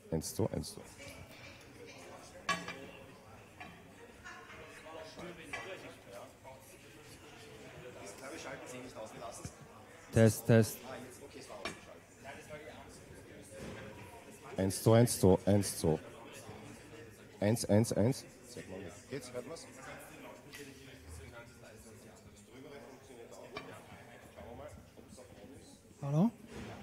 1, 2, 1, 2. Test, Test. 1, 2, 1, 2, 1, 2. 1, 1, 1. Geht's? Hört man's? Hallo?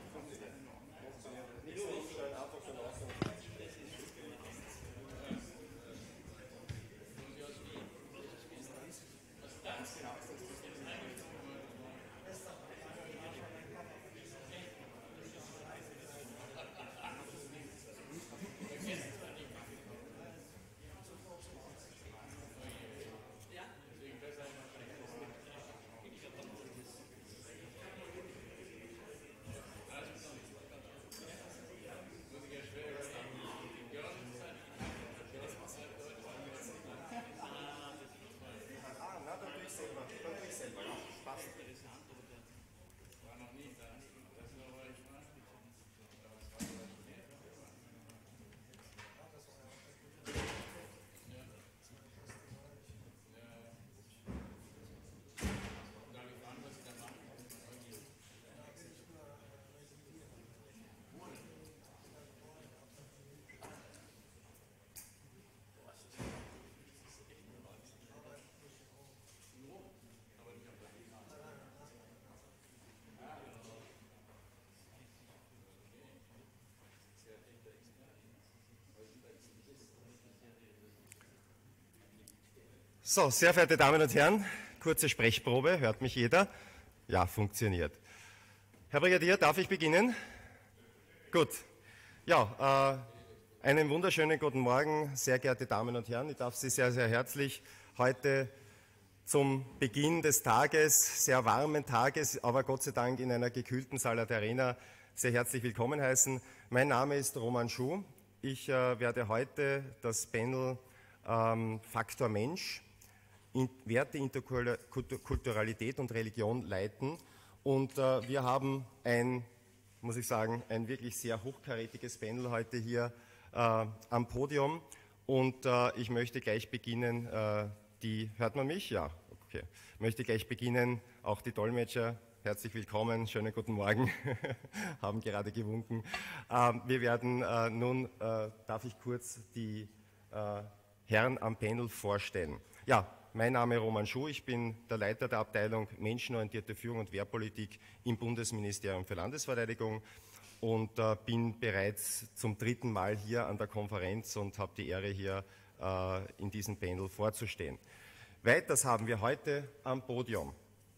So, sehr verehrte Damen und Herren, kurze Sprechprobe, hört mich jeder? Ja, funktioniert. Herr Brigadier, darf ich beginnen? Gut. Ja, einen wunderschönen guten Morgen, sehr geehrte Damen und Herren. Ich darf Sie sehr, sehr herzlich heute zum Beginn des Tages, sehr warmen Tages, aber Gott sei Dank in einer gekühlten Salat Arena, sehr herzlich willkommen heißen. Mein Name ist Roman Schuh. Ich werde heute das Panel Faktor Mensch, Werte, Interkulturalität und Religion leiten. Und wir haben muss ich sagen, ein wirklich sehr hochkarätiges Panel heute hier am Podium. Und ich möchte gleich beginnen, hört man mich? Ja, okay. Ich möchte gleich beginnen, auch die Dolmetscher, herzlich willkommen, schönen guten Morgen, haben gerade gewunken. Wir werden nun, darf ich kurz die Herren am Panel vorstellen. Ja, mein Name ist Roman Schuh, ich bin der Leiter der Abteilung Menschenorientierte Führung und Wehrpolitik im Bundesministerium für Landesverteidigung und bin bereits zum 3. Mal hier an der Konferenz und habe die Ehre, hier in diesem Panel vorzustehen. Weiters haben wir heute am Podium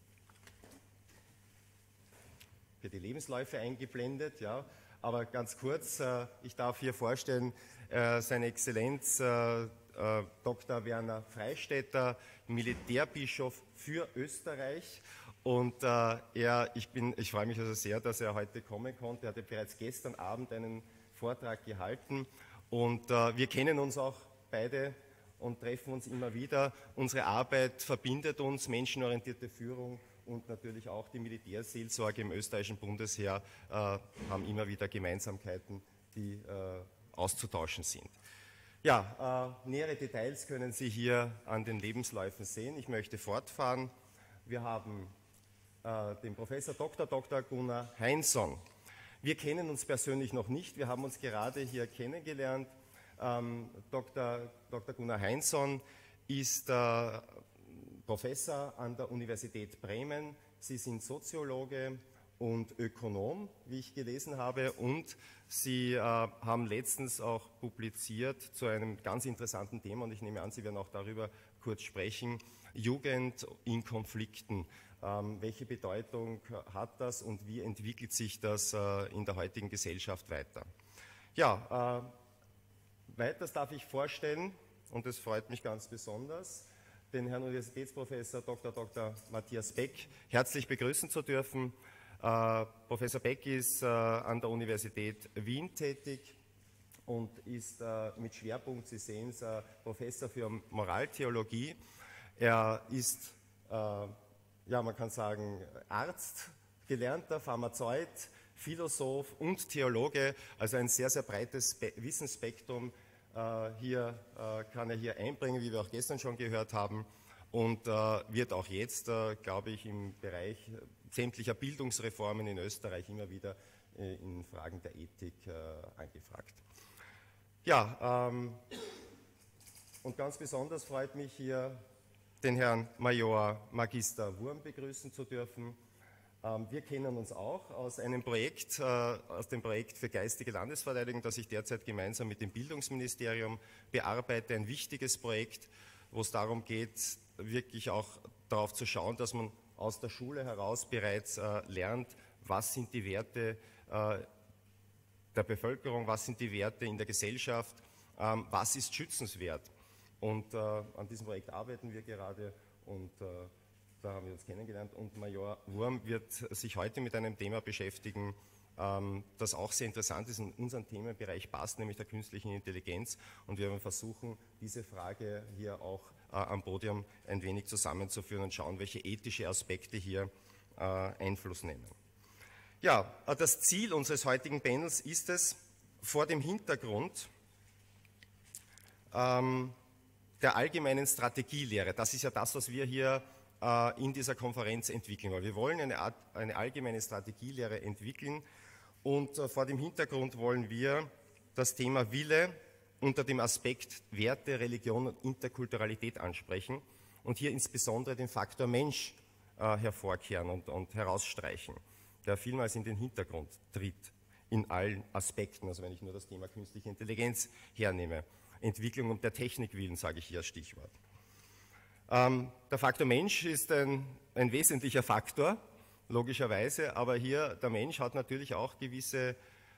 für die Lebensläufe eingeblendet, ja, aber ganz kurz, ich darf hier vorstellen, seine Exzellenz Dr. Werner Freistetter, Militärbischof für Österreich. Und ich freue mich also sehr, dass er heute kommen konnte. Er hatte bereits gestern Abend einen Vortrag gehalten. Und wir kennen uns auch beide und treffen uns immer wieder. Unsere Arbeit verbindet uns, menschenorientierte Führung und natürlich auch die Militärseelsorge im österreichischen Bundesheer haben immer wieder Gemeinsamkeiten, die auszutauschen sind. Ja, nähere Details können Sie hier an den Lebensläufen sehen. Ich möchte fortfahren. Wir haben den Professor Dr. Gunnar Heinsohn. Wir kennen uns persönlich noch nicht, wir haben uns gerade hier kennengelernt. Dr. Gunnar Heinsohn ist Professor an der Universität Bremen. Sie sind Soziologe und Ökonom, wie ich gelesen habe, und Sie haben letztens auch publiziert zu einem ganz interessanten Thema, und ich nehme an, Sie werden auch darüber kurz sprechen, Jugend in Konflikten. Welche Bedeutung hat das und wie entwickelt sich das in der heutigen Gesellschaft weiter? Ja, weiters darf ich vorstellen, und das freut mich ganz besonders, den Herrn Universitätsprofessor Dr. Matthias Beck herzlich begrüßen zu dürfen. Professor Beck ist an der Universität Wien tätig und ist mit Schwerpunkt, Sie sehen es, Professor für Moraltheologie. Er ist, ja, man kann sagen, Arzt, gelernter Pharmazeut, Philosoph und Theologe, also ein sehr, sehr breites Wissensspektrum kann er hier einbringen, wie wir auch gestern schon gehört haben, und wird auch jetzt, glaube ich, im Bereich sämtlicher Bildungsreformen in Österreich immer wieder in Fragen der Ethik angefragt. Ja, und ganz besonders freut mich hier, den Herrn Major Magister Wurm begrüßen zu dürfen. Wir kennen uns auch aus einem Projekt, aus dem Projekt für geistige Landesverteidigung, das ich derzeit gemeinsam mit dem Bildungsministerium bearbeite. Ein wichtiges Projekt, wo es darum geht, wirklich auch darauf zu schauen, dass man aus der Schule heraus bereits lernt, was sind die Werte der Bevölkerung, was sind die Werte in der Gesellschaft, was ist schützenswert. Und an diesem Projekt arbeiten wir gerade und da haben wir uns kennengelernt. Und Major Wurm wird sich heute mit einem Thema beschäftigen, das auch sehr interessant ist und in unseren Themenbereich passt, nämlich der künstlichen Intelligenz. Und wir werden versuchen, diese Frage hier auch am Podium ein wenig zusammenzuführen und schauen, welche ethische Aspekte hier Einfluss nehmen. Ja, das Ziel unseres heutigen Panels ist es, vor dem Hintergrund der allgemeinen Strategielehre, das ist ja das, was wir hier in dieser Konferenz entwickeln wollen. Wir wollen eine allgemeine Strategielehre entwickeln und vor dem Hintergrund wollen wir das Thema Wille unter dem Aspekt Werte, Religion und Interkulturalität ansprechen und hier insbesondere den Faktor Mensch hervorkehren und herausstreichen, der vielmals in den Hintergrund tritt, in allen Aspekten, also wenn ich nur das Thema künstliche Intelligenz hernehme. Entwicklung um der Technik willen, sage ich hier als Stichwort. Der Faktor Mensch ist ein wesentlicher Faktor, logischerweise, aber hier der Mensch hat natürlich auch gewisse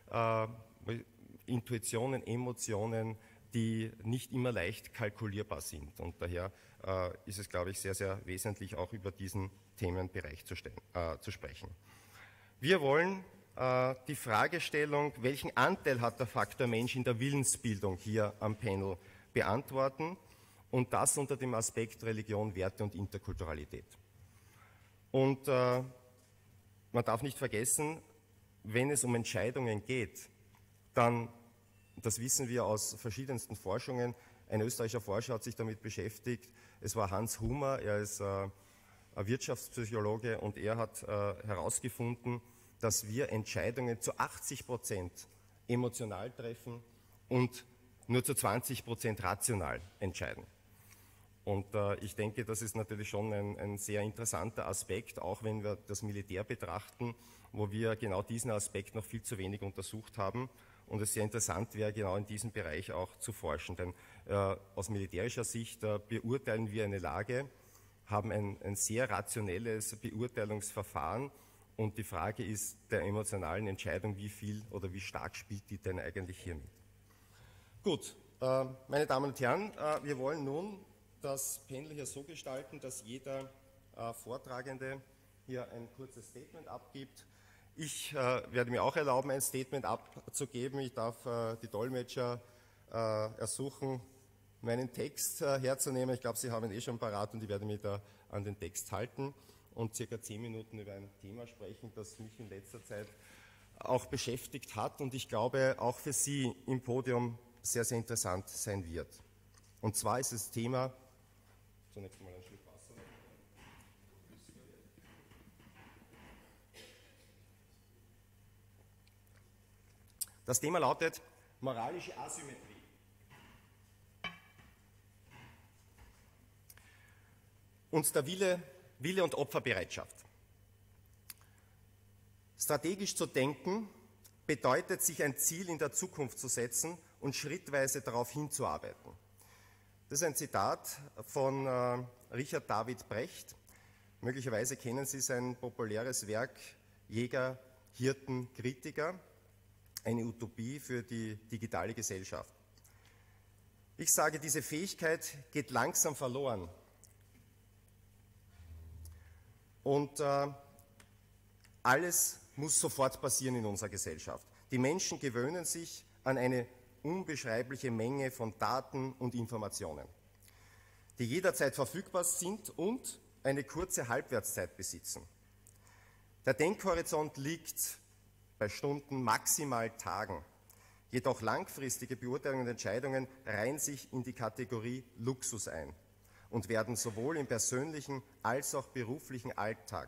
Intuitionen, Emotionen, die nicht immer leicht kalkulierbar sind. Und daher ist es, glaube ich, sehr, sehr wesentlich, auch über diesen Themenbereich zu sprechen. Wir wollen die Fragestellung, welchen Anteil hat der Faktor Mensch in der Willensbildung hier am Panel beantworten und das unter dem Aspekt Religion, Werte und Interkulturalität. Und man darf nicht vergessen, wenn es um Entscheidungen geht, dann, das wissen wir aus verschiedensten Forschungen, ein österreichischer Forscher hat sich damit beschäftigt, es war Hans Humer, er ist ein Wirtschaftspsychologe und er hat herausgefunden, dass wir Entscheidungen zu 80% emotional treffen und nur zu 20% rational entscheiden. Und ich denke, das ist natürlich schon ein sehr interessanter Aspekt, auch wenn wir das Militär betrachten, wo wir genau diesen Aspekt noch viel zu wenig untersucht haben. Und es sehr interessant wäre, genau in diesem Bereich auch zu forschen. Denn aus militärischer Sicht beurteilen wir eine Lage, haben ein sehr rationelles Beurteilungsverfahren. Und die Frage ist der emotionalen Entscheidung, wie viel oder wie stark spielt die denn eigentlich hier mit. Gut, meine Damen und Herren, wir wollen nun das Panel hier so gestalten, dass jeder Vortragende hier ein kurzes Statement abgibt. Ich werde mir auch erlauben, ein Statement abzugeben. Ich darf die Dolmetscher ersuchen, meinen Text herzunehmen. Ich glaube, Sie haben ihn schon parat und ich werde mich da an den Text halten und circa 10 Minuten über ein Thema sprechen, das mich in letzter Zeit auch beschäftigt hat und ich glaube auch für Sie im Podium sehr, sehr interessant sein wird. Und zwar ist das Thema, zunächst mal ein Schluck Wasser. Das Thema lautet moralische Asymmetrie. Und der Wille und Opferbereitschaft. Strategisch zu denken bedeutet, sich ein Ziel in der Zukunft zu setzen und schrittweise darauf hinzuarbeiten. Das ist ein Zitat von Richard David Brecht. Möglicherweise kennen Sie sein populäres Werk Jäger, Hirten, Kritiker, eine Utopie für die digitale Gesellschaft. Ich sage, diese Fähigkeit geht langsam verloren. Und alles muss sofort passieren in unserer Gesellschaft. Die Menschen gewöhnen sich an eine unbeschreibliche Menge von Daten und Informationen, die jederzeit verfügbar sind und eine kurze Halbwertszeit besitzen. Der Denkhorizont liegt bei Stunden, maximal Tagen. Jedoch langfristige Beurteilungen und Entscheidungen reihen sich in die Kategorie Luxus ein und werden sowohl im persönlichen als auch beruflichen Alltag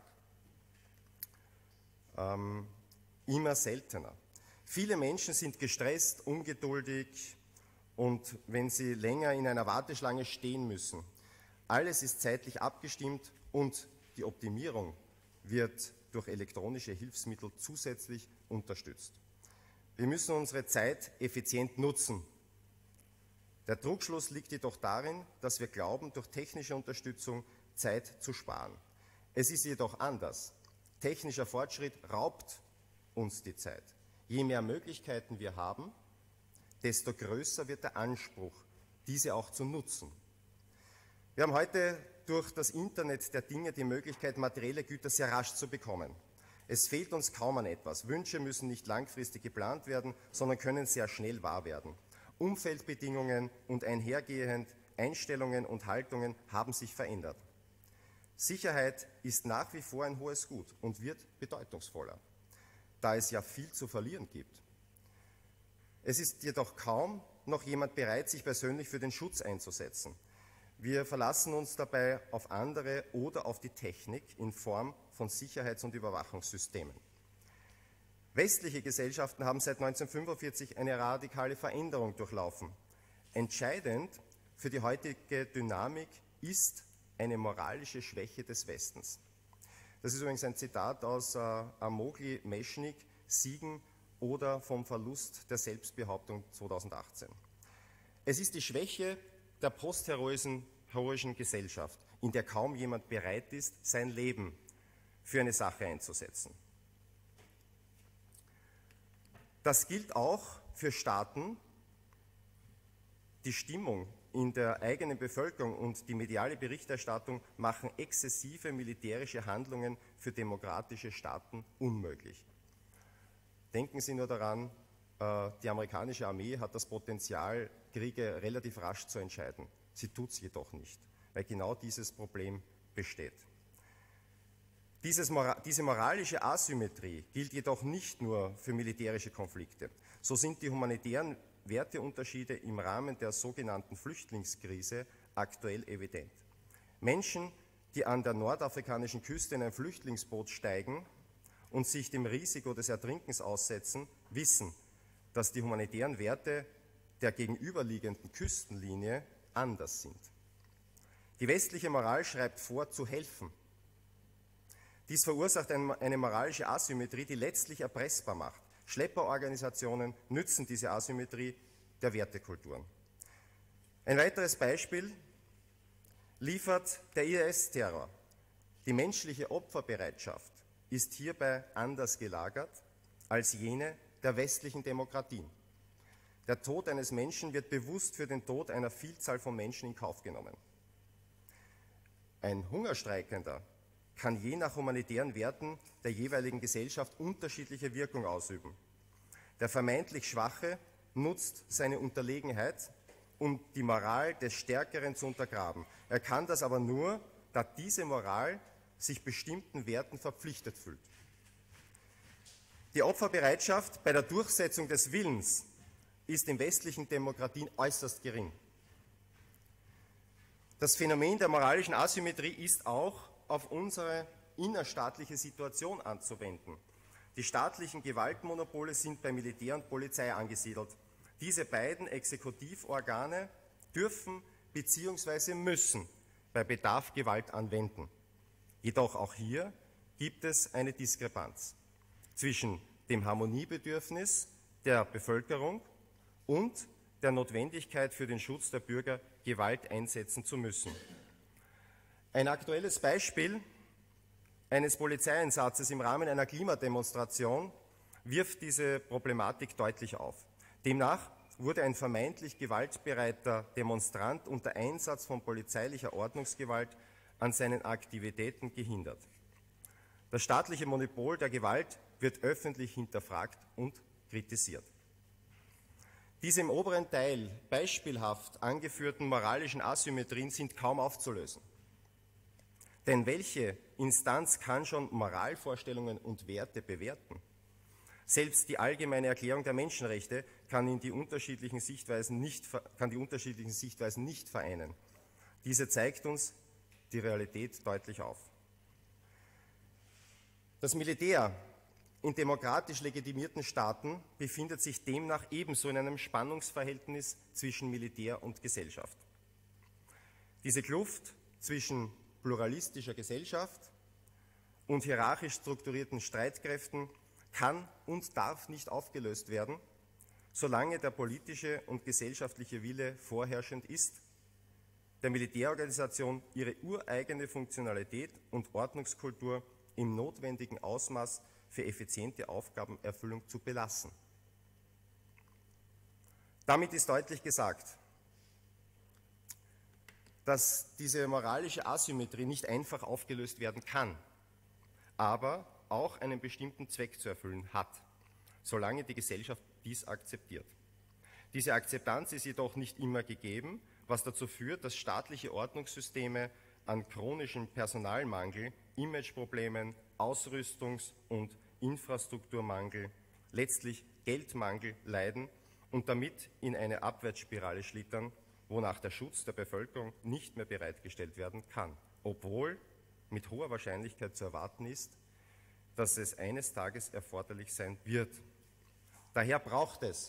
immer seltener. Viele Menschen sind gestresst, ungeduldig und wenn sie länger in einer Warteschlange stehen müssen. Alles ist zeitlich abgestimmt und die Optimierung wird durch elektronische Hilfsmittel zusätzlich unterstützt. Wir müssen unsere Zeit effizient nutzen. Der Trugschluss liegt jedoch darin, dass wir glauben, durch technische Unterstützung Zeit zu sparen. Es ist jedoch anders. Technischer Fortschritt raubt uns die Zeit. Je mehr Möglichkeiten wir haben, desto größer wird der Anspruch, diese auch zu nutzen. Wir haben heute durch das Internet der Dinge die Möglichkeit, materielle Güter sehr rasch zu bekommen. Es fehlt uns kaum an etwas. Wünsche müssen nicht langfristig geplant werden, sondern können sehr schnell wahr werden. Umfeldbedingungen und einhergehend Einstellungen und Haltungen haben sich verändert. Sicherheit ist nach wie vor ein hohes Gut und wird bedeutungsvoller, da es ja viel zu verlieren gibt. Es ist jedoch kaum noch jemand bereit, sich persönlich für den Schutz einzusetzen. Wir verlassen uns dabei auf andere oder auf die Technik in Form von Sicherheits- und Überwachungssystemen. Westliche Gesellschaften haben seit 1945 eine radikale Veränderung durchlaufen. Entscheidend für die heutige Dynamik ist eine moralische Schwäche des Westens. Das ist übrigens ein Zitat aus Amogli Meschnik, Siegen oder vom Verlust der Selbstbehauptung 2018. Es ist die Schwäche der postheroischen Gesellschaft, in der kaum jemand bereit ist, sein Leben für eine Sache einzusetzen. Das gilt auch für Staaten, die Stimmung in der eigenen Bevölkerung und die mediale Berichterstattung machen exzessive militärische Handlungen für demokratische Staaten unmöglich. Denken Sie nur daran, die amerikanische Armee hat das Potenzial, Kriege relativ rasch zu entscheiden. Sie tut es jedoch nicht, weil genau dieses Problem besteht. Diese moralische Asymmetrie gilt jedoch nicht nur für militärische Konflikte. So sind die humanitären Werteunterschiede im Rahmen der sogenannten Flüchtlingskrise aktuell evident. Menschen, die an der nordafrikanischen Küste in ein Flüchtlingsboot steigen und sich dem Risiko des Ertrinkens aussetzen, wissen, dass die humanitären Werte der gegenüberliegenden Küstenlinie anders sind. Die westliche Moral schreibt vor, zu helfen. Dies verursacht eine moralische Asymmetrie, die letztlich erpressbar macht. Schlepperorganisationen nützen diese Asymmetrie der Wertekulturen. Ein weiteres Beispiel liefert der IS-Terror. Die menschliche Opferbereitschaft ist hierbei anders gelagert als jene der westlichen Demokratien. Der Tod eines Menschen wird bewusst für den Tod einer Vielzahl von Menschen in Kauf genommen. Ein Hungerstreikender kann je nach humanitären Werten der jeweiligen Gesellschaft unterschiedliche Wirkung ausüben. Der vermeintlich Schwache nutzt seine Unterlegenheit, um die Moral des Stärkeren zu untergraben. Er kann das aber nur, da diese Moral sich bestimmten Werten verpflichtet fühlt. Die Opferbereitschaft bei der Durchsetzung des Willens ist in westlichen Demokratien äußerst gering. Das Phänomen der moralischen Asymmetrie ist auch auf unsere innerstaatliche Situation anzuwenden. Die staatlichen Gewaltmonopole sind bei Militär und Polizei angesiedelt. Diese beiden Exekutivorgane dürfen bzw. müssen bei Bedarf Gewalt anwenden. Jedoch auch hier gibt es eine Diskrepanz zwischen dem Harmoniebedürfnis der Bevölkerung und der Notwendigkeit für den Schutz der Bürger, Gewalt einsetzen zu müssen. Ein aktuelles Beispiel eines Polizeieinsatzes im Rahmen einer Klimademonstration wirft diese Problematik deutlich auf. Demnach wurde ein vermeintlich gewaltbereiter Demonstrant unter Einsatz von polizeilicher Ordnungsgewalt an seinen Aktivitäten gehindert. Das staatliche Monopol der Gewalt wird öffentlich hinterfragt und kritisiert. Diese im oberen Teil beispielhaft angeführten moralischen Asymmetrien sind kaum aufzulösen. Denn welche Instanz kann schon Moralvorstellungen und Werte bewerten? Selbst die Allgemeine Erklärung der Menschenrechte kann die unterschiedlichen Sichtweisen nicht vereinen. Diese zeigt uns die Realität deutlich auf. Das Militär in demokratisch legitimierten Staaten befindet sich demnach ebenso in einem Spannungsverhältnis zwischen Militär und Gesellschaft. Diese Kluft zwischen pluralistischer Gesellschaft und hierarchisch strukturierten Streitkräften kann und darf nicht aufgelöst werden, solange der politische und gesellschaftliche Wille vorherrschend ist, der Militärorganisation ihre ureigene Funktionalität und Ordnungskultur im notwendigen Ausmaß für effiziente Aufgabenerfüllung zu belassen. Damit ist deutlich gesagt, dass diese moralische Asymmetrie nicht einfach aufgelöst werden kann, aber auch einen bestimmten Zweck zu erfüllen hat, solange die Gesellschaft dies akzeptiert. Diese Akzeptanz ist jedoch nicht immer gegeben, was dazu führt, dass staatliche Ordnungssysteme an chronischem Personalmangel, Imageproblemen, Ausrüstungs- und Infrastrukturmangel, letztlich Geldmangel leiden und damit in eine Abwärtsspirale schlittern, wonach der Schutz der Bevölkerung nicht mehr bereitgestellt werden kann, obwohl mit hoher Wahrscheinlichkeit zu erwarten ist, dass es eines Tages erforderlich sein wird. Daher braucht es,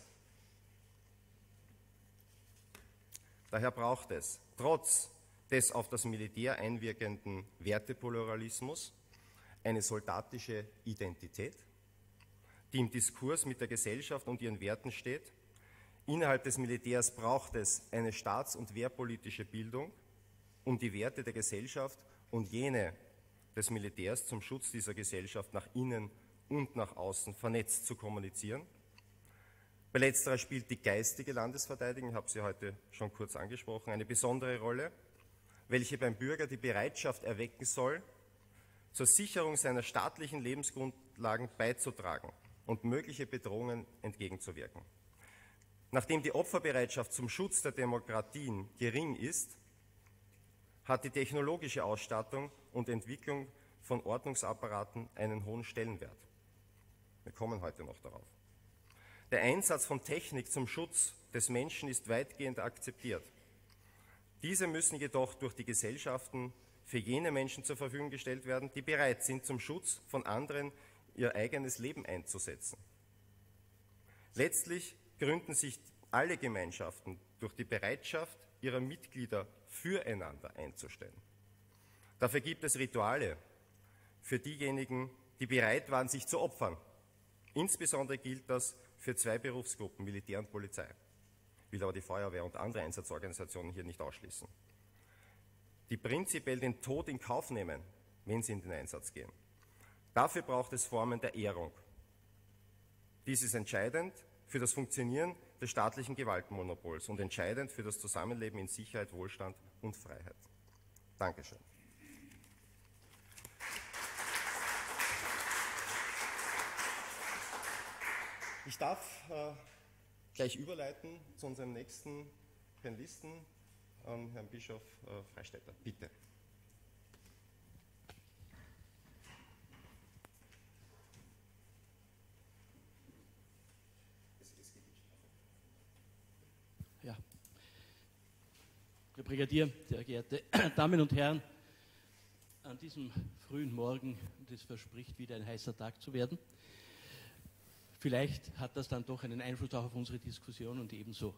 trotz des auf das Militär einwirkenden Wertepluralismus, eine soldatische Identität, die im Diskurs mit der Gesellschaft und ihren Werten steht. Innerhalb des Militärs braucht es eine staats- und wehrpolitische Bildung, um die Werte der Gesellschaft und jene des Militärs zum Schutz dieser Gesellschaft nach innen und nach außen vernetzt zu kommunizieren. Bei letzterer spielt die geistige Landesverteidigung, ich habe sie heute schon kurz angesprochen, eine besondere Rolle, welche beim Bürger die Bereitschaft erwecken soll, zur Sicherung seiner staatlichen Lebensgrundlagen beizutragen und mögliche Bedrohungen entgegenzuwirken. Nachdem die Opferbereitschaft zum Schutz der Demokratien gering ist, hat die technologische Ausstattung und Entwicklung von Ordnungsapparaten einen hohen Stellenwert. Wir kommen heute noch darauf. Der Einsatz von Technik zum Schutz des Menschen ist weitgehend akzeptiert. Diese müssen jedoch durch die Gesellschaften für jene Menschen zur Verfügung gestellt werden, die bereit sind, zum Schutz von anderen ihr eigenes Leben einzusetzen. Letztlich gründen sich alle Gemeinschaften durch die Bereitschaft ihrer Mitglieder füreinander einzustellen. Dafür gibt es Rituale für diejenigen, die bereit waren, sich zu opfern. Insbesondere gilt das für zwei Berufsgruppen, Militär und Polizei. Ich will aber die Feuerwehr und andere Einsatzorganisationen hier nicht ausschließen, die prinzipiell den Tod in Kauf nehmen, wenn sie in den Einsatz gehen. Dafür braucht es Formen der Ehrung. Dies ist entscheidend für das Funktionieren des staatlichen Gewaltmonopols und entscheidend für das Zusammenleben in Sicherheit, Wohlstand und Freiheit. Dankeschön. Ich darf gleich überleiten zu unserem nächsten Panelisten, Herrn Bischof Freistetter. Bitte. Ja. Herr Brigadier, sehr geehrte Damen und Herren, an diesem frühen Morgen, und es verspricht wieder ein heißer Tag zu werden, vielleicht hat das dann doch einen Einfluss auch auf unsere Diskussion und ebenso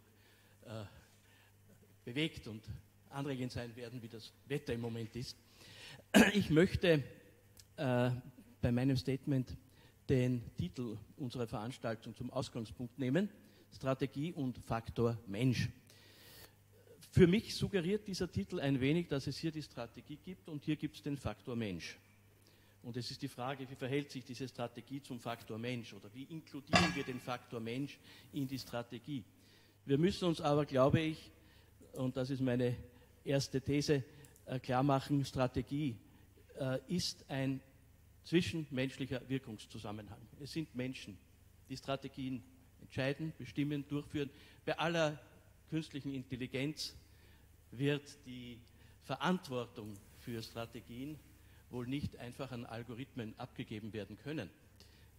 bewegt und anregend sein werden, wie das Wetter im Moment ist. Ich möchte bei meinem Statement den Titel unserer Veranstaltung zum Ausgangspunkt nehmen: Strategie und Faktor Mensch. Für mich suggeriert dieser Titel ein wenig, dass es hier die Strategie gibt und hier gibt es den Faktor Mensch. Und es ist die Frage, wie verhält sich diese Strategie zum Faktor Mensch oder wie inkludieren wir den Faktor Mensch in die Strategie. Wir müssen uns aber, glaube ich, und das ist meine erste These, klar machen, Strategie ist ein zwischenmenschlicher Wirkungszusammenhang. Es sind Menschen, die Strategien entscheiden, bestimmen, durchführen. Bei aller künstlichen Intelligenz wird die Verantwortung für Strategien wohl nicht einfach an Algorithmen abgegeben werden können.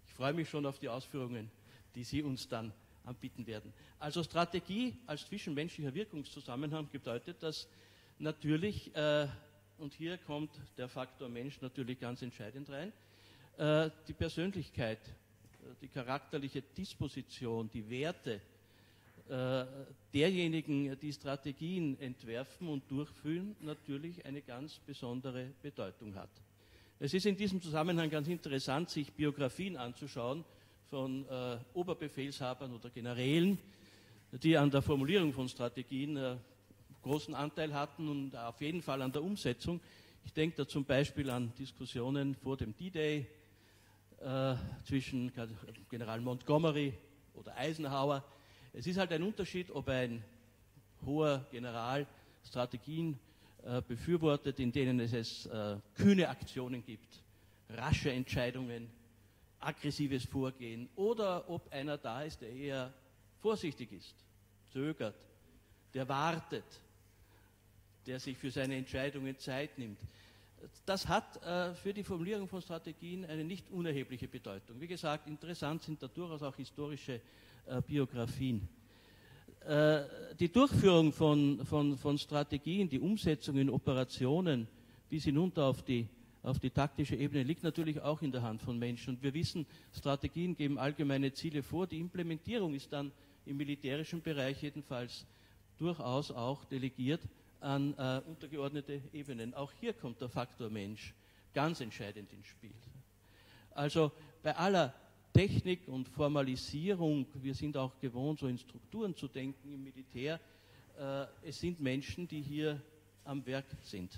Ich freue mich schon auf die Ausführungen, die Sie uns dann anbieten werden. Also Strategie als zwischenmenschlicher Wirkungszusammenhang bedeutet, dass natürlich, und hier kommt der Faktor Mensch natürlich ganz entscheidend rein, die Persönlichkeit, die charakterliche Disposition, die Werte derjenigen, die Strategien entwerfen und durchführen, natürlich eine ganz besondere Bedeutung hat. Es ist in diesem Zusammenhang ganz interessant, sich Biografien anzuschauen von Oberbefehlshabern oder Generälen, die an der Formulierung von Strategien großen Anteil hatten und auf jeden Fall an der Umsetzung. Ich denke da zum Beispiel an Diskussionen vor dem D-Day zwischen General Montgomery oder Eisenhower. Es ist halt ein Unterschied, ob ein hoher General Strategien befürwortet, in denen es kühne Aktionen gibt, rasche Entscheidungen, aggressives Vorgehen, oder ob einer da ist, der eher vorsichtig ist, zögert, der wartet, der sich für seine Entscheidungen Zeit nimmt. Das hat für die Formulierung von Strategien eine nicht unerhebliche Bedeutung. Wie gesagt, interessant sind da durchaus auch historische Biografien. Die Durchführung von Strategien, die Umsetzung in Operationen bis hinunter auf die taktische Ebene liegt natürlich auch in der Hand von Menschen. Und wir wissen, Strategien geben allgemeine Ziele vor. Die Implementierung ist dann im militärischen Bereich jedenfalls durchaus auch delegiert an untergeordnete Ebenen. Auch hier kommt der Faktor Mensch ganz entscheidend ins Spiel. Also bei aller Technik und Formalisierung, wir sind auch gewohnt, so in Strukturen zu denken im Militär, es sind Menschen, die hier am Werk sind.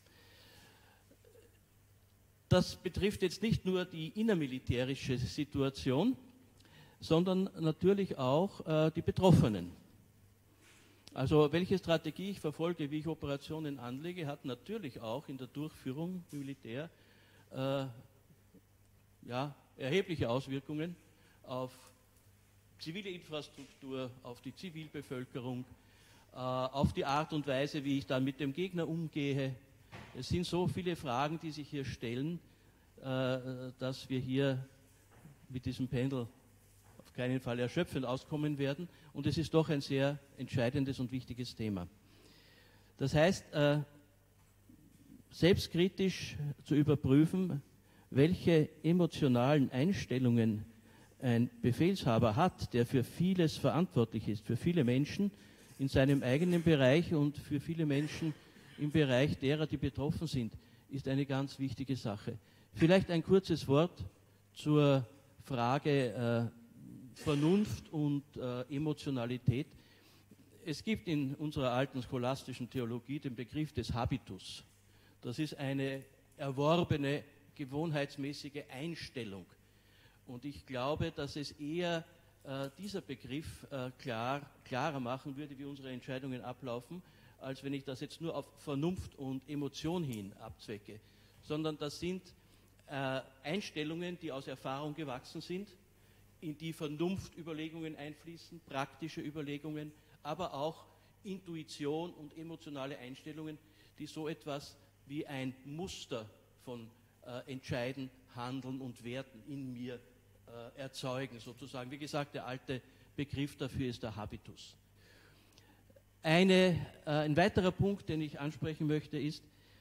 Das betrifft jetzt nicht nur die innermilitärische Situation, sondern natürlich auch die Betroffenen. Also welche Strategie ich verfolge, wie ich Operationen anlege, hat natürlich auch in der Durchführung im Militär erhebliche Auswirkungen auf zivile Infrastruktur, auf die Zivilbevölkerung, auf die Art und Weise, wie ich dann mit dem Gegner umgehe. Es sind so viele Fragen, die sich hier stellen, dass wir hier mit diesem Pendel auf keinen Fall erschöpfend auskommen werden. Und es ist doch ein sehr entscheidendes und wichtiges Thema. Das heißt, selbstkritisch zu überprüfen, welche emotionalen Einstellungen ein Befehlshaber hat, der für vieles verantwortlich ist, für viele Menschen in seinem eigenen Bereich und für viele Menschen im Bereich derer, die betroffen sind, ist eine ganz wichtige Sache. Vielleicht ein kurzes Wort zur Frage Vernunft und Emotionalität. Es gibt in unserer alten scholastischen Theologie den Begriff des Habitus. Das ist eine erworbene, gewohnheitsmäßige Einstellung. Und ich glaube, dass es eher dieser Begriff klarer machen würde, wie unsere Entscheidungen ablaufen, als wenn ich das jetzt nur auf Vernunft und Emotion hin abzwecke. Sondern das sind Einstellungen, die aus Erfahrung gewachsen sind, in die Vernunftüberlegungen einfließen, praktische Überlegungen, aber auch Intuition und emotionale Einstellungen, die so etwas wie ein Muster von Entscheiden, Handeln und Werten in mir erzeugen, sozusagen. Wie gesagt, der alte Begriff dafür ist der Habitus. Ein weiterer Punkt, den ich ansprechen möchte, ist,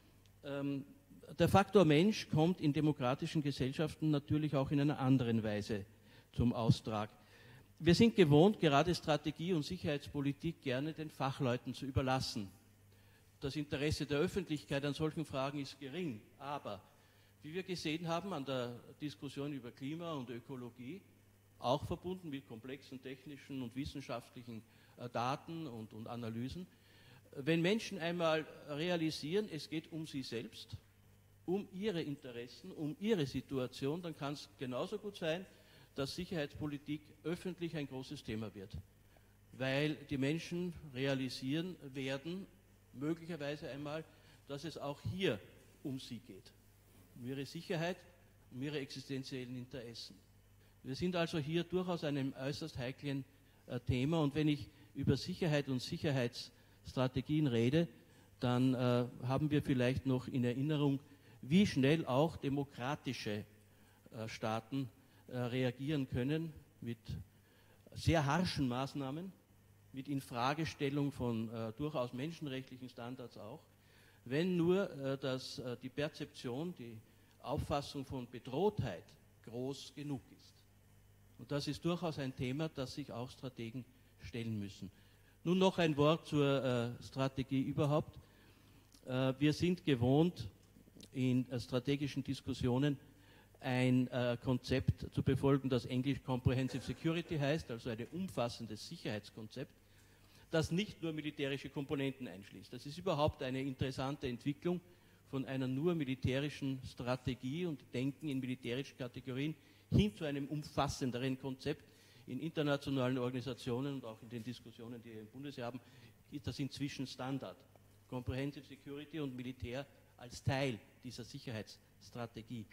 der Faktor Mensch kommt in demokratischen Gesellschaften natürlich auch in einer anderen Weise zum Austrag. Wir sind gewohnt, gerade Strategie- und Sicherheitspolitik gerne den Fachleuten zu überlassen. Das Interesse der Öffentlichkeit an solchen Fragen ist gering, aber wie wir gesehen haben an der Diskussion über Klima und Ökologie, auch verbunden mit komplexen technischen und wissenschaftlichen Daten und Analysen, wenn Menschen einmal realisieren, es geht um sie selbst, um ihre Interessen, um ihre Situation, dann kann es genauso gut sein, dass Sicherheitspolitik öffentlich ein großes Thema wird, weil die Menschen realisieren werden, möglicherweise einmal, dass es auch hier um sie geht, um ihre Sicherheit, um ihre existenziellen Interessen. Wir sind also hier durchaus einem äußerst heiklen Thema, und wenn ich über Sicherheit und Sicherheitsstrategien rede, dann haben wir vielleicht noch in Erinnerung, wie schnell auch demokratische Staaten reagieren können mit sehr harschen Maßnahmen, mit Infragestellung von durchaus menschenrechtlichen Standards auch, wenn nur die Perzeption, die Auffassung von Bedrohtheit groß genug ist. Und das ist durchaus ein Thema, das sich auch Strategen stellen müssen. Nun noch ein Wort zur Strategie überhaupt. Wir sind gewohnt, in strategischen Diskussionen ein Konzept zu befolgen, das englisch Comprehensive Security heißt, also ein umfassendes Sicherheitskonzept, das nicht nur militärische Komponenten einschließt. Das ist überhaupt eine interessante Entwicklung von einer nur militärischen Strategie und Denken in militärischen Kategorien hin zu einem umfassenderen Konzept. In internationalen Organisationen und auch in den Diskussionen, die wir im Bundesheer haben, ist das inzwischen Standard. Comprehensive Security und Militär als Teil dieser Sicherheitsstrategie.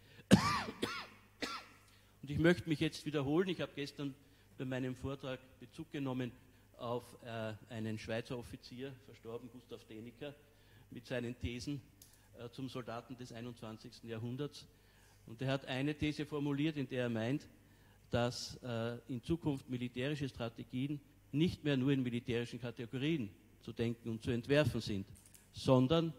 Und ich möchte mich jetzt wiederholen. Ich habe gestern bei meinem Vortrag Bezug genommen auf einen Schweizer Offizier, verstorben, Gustav Deniker, mit seinen Thesen zum Soldaten des 21. Jahrhunderts. Und er hat eine These formuliert, in der er meint, dass in Zukunft militärische Strategien nicht mehr nur in militärischen Kategorien zu denken und zu entwerfen sind, sondern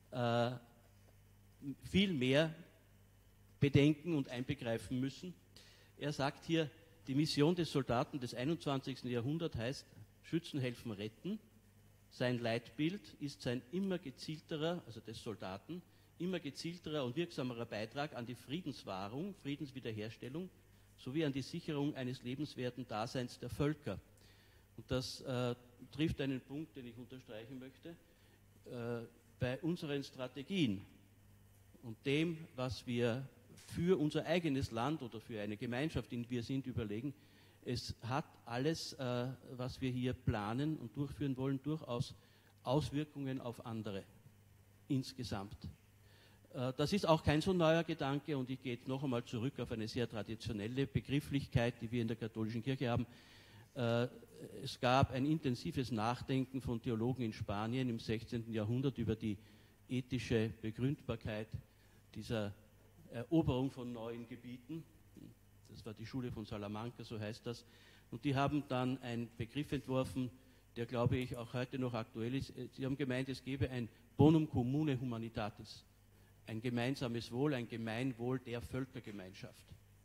viel mehr bedenken und einbegreifen müssen. Er sagt hier, die Mission des Soldaten des 21. Jahrhunderts heißt, schützen, helfen, retten. Sein Leitbild ist sein immer gezielterer, also des Soldaten, immer gezielterer und wirksamerer Beitrag an die Friedenswahrung, Friedenswiederherstellung sowie an die Sicherung eines lebenswerten Daseins der Völker. Und das trifft einen Punkt, den ich unterstreichen möchte. Bei unseren Strategien und dem, was wir für unser eigenes Land oder für eine Gemeinschaft, in der wir sind, überlegen, es hat alles, was wir hier planen und durchführen wollen, durchaus Auswirkungen auf andere insgesamt. Das ist auch kein so neuer Gedanke und ich gehe jetzt noch einmal zurück auf eine sehr traditionelle Begrifflichkeit, die wir in der katholischen Kirche haben. Es gab ein intensives Nachdenken von Theologen in Spanien im 16. Jahrhundert über die ethische Begründbarkeit dieser Eroberung von neuen Gebieten. Das war die Schule von Salamanca, so heißt das. Und die haben dann einen Begriff entworfen, der, glaube ich, auch heute noch aktuell ist. Sie haben gemeint, es gebe ein Bonum Commune Humanitatis, ein gemeinsames Wohl, ein Gemeinwohl der Völkergemeinschaft.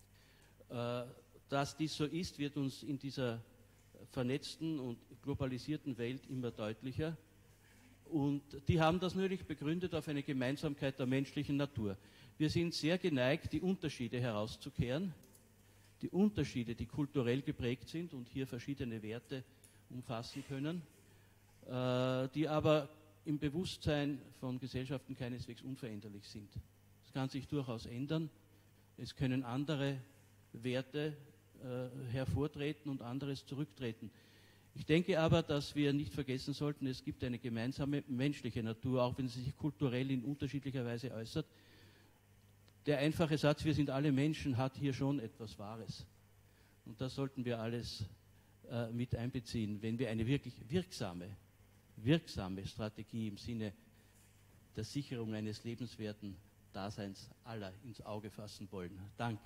Dass dies so ist, wird uns in dieser vernetzten und globalisierten Welt immer deutlicher. Und die haben das natürlich begründet auf eine Gemeinsamkeit der menschlichen Natur. Wir sind sehr geneigt, die Unterschiede herauszukehren, die Unterschiede, die kulturell geprägt sind und hier verschiedene Werte umfassen können, die aber im Bewusstsein von Gesellschaften keineswegs unveränderlich sind. Es kann sich durchaus ändern, es können andere Werte hervortreten und anderes zurücktreten. Ich denke aber, dass wir nicht vergessen sollten, es gibt eine gemeinsame menschliche Natur, auch wenn sie sich kulturell in unterschiedlicher Weise äußert. Der einfache Satz, wir sind alle Menschen, hat hier schon etwas Wahres. Und das sollten wir alles mit einbeziehen, wenn wir eine wirklich wirksame Strategie im Sinne der Sicherung eines lebenswerten Daseins aller ins Auge fassen wollen. Danke.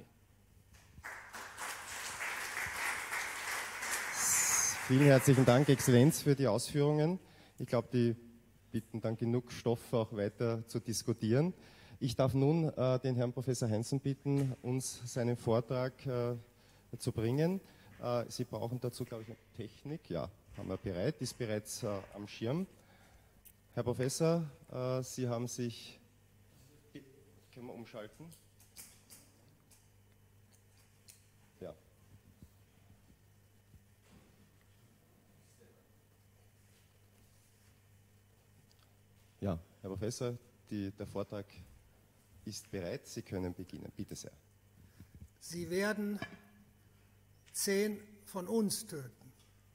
Vielen herzlichen Dank, Exzellenz, für die Ausführungen. Ich glaube, die bieten dann genug Stoff auch weiter zu diskutieren. Ich darf nun den Herrn Professor Heinzen bitten, uns seinen Vortrag zu bringen. Sie brauchen dazu, glaube ich, eine Technik. Ja, haben wir bereit, ist bereits am Schirm. Herr Professor, Sie haben sich... Können wir umschalten? Ja. Ja, Herr Professor, der Vortrag ist bereit. Sie können beginnen. Bitte sehr. Sie werden 10 von uns töten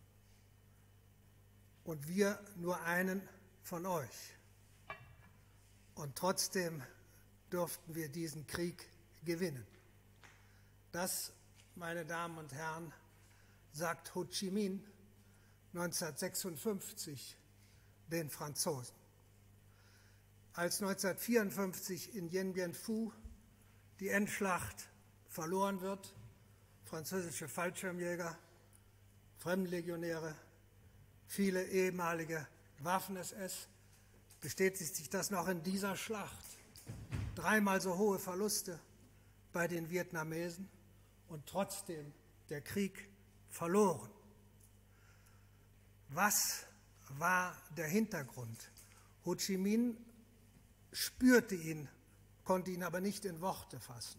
und wir nur einen von euch. Und trotzdem dürften wir diesen Krieg gewinnen. Das, meine Damen und Herren, sagt Ho Chi Minh 1956 den Franzosen. Als 1954 in Dien Bien Phu die Endschlacht verloren wird. Französische Fallschirmjäger, Fremdenlegionäre, viele ehemalige Waffen-SS. Bestätigt sich das noch in dieser Schlacht. 3-mal so hohe Verluste bei den Vietnamesen und trotzdem der Krieg verloren. Was war der Hintergrund? Ho Chi Minh spürte ihn, konnte ihn aber nicht in Worte fassen.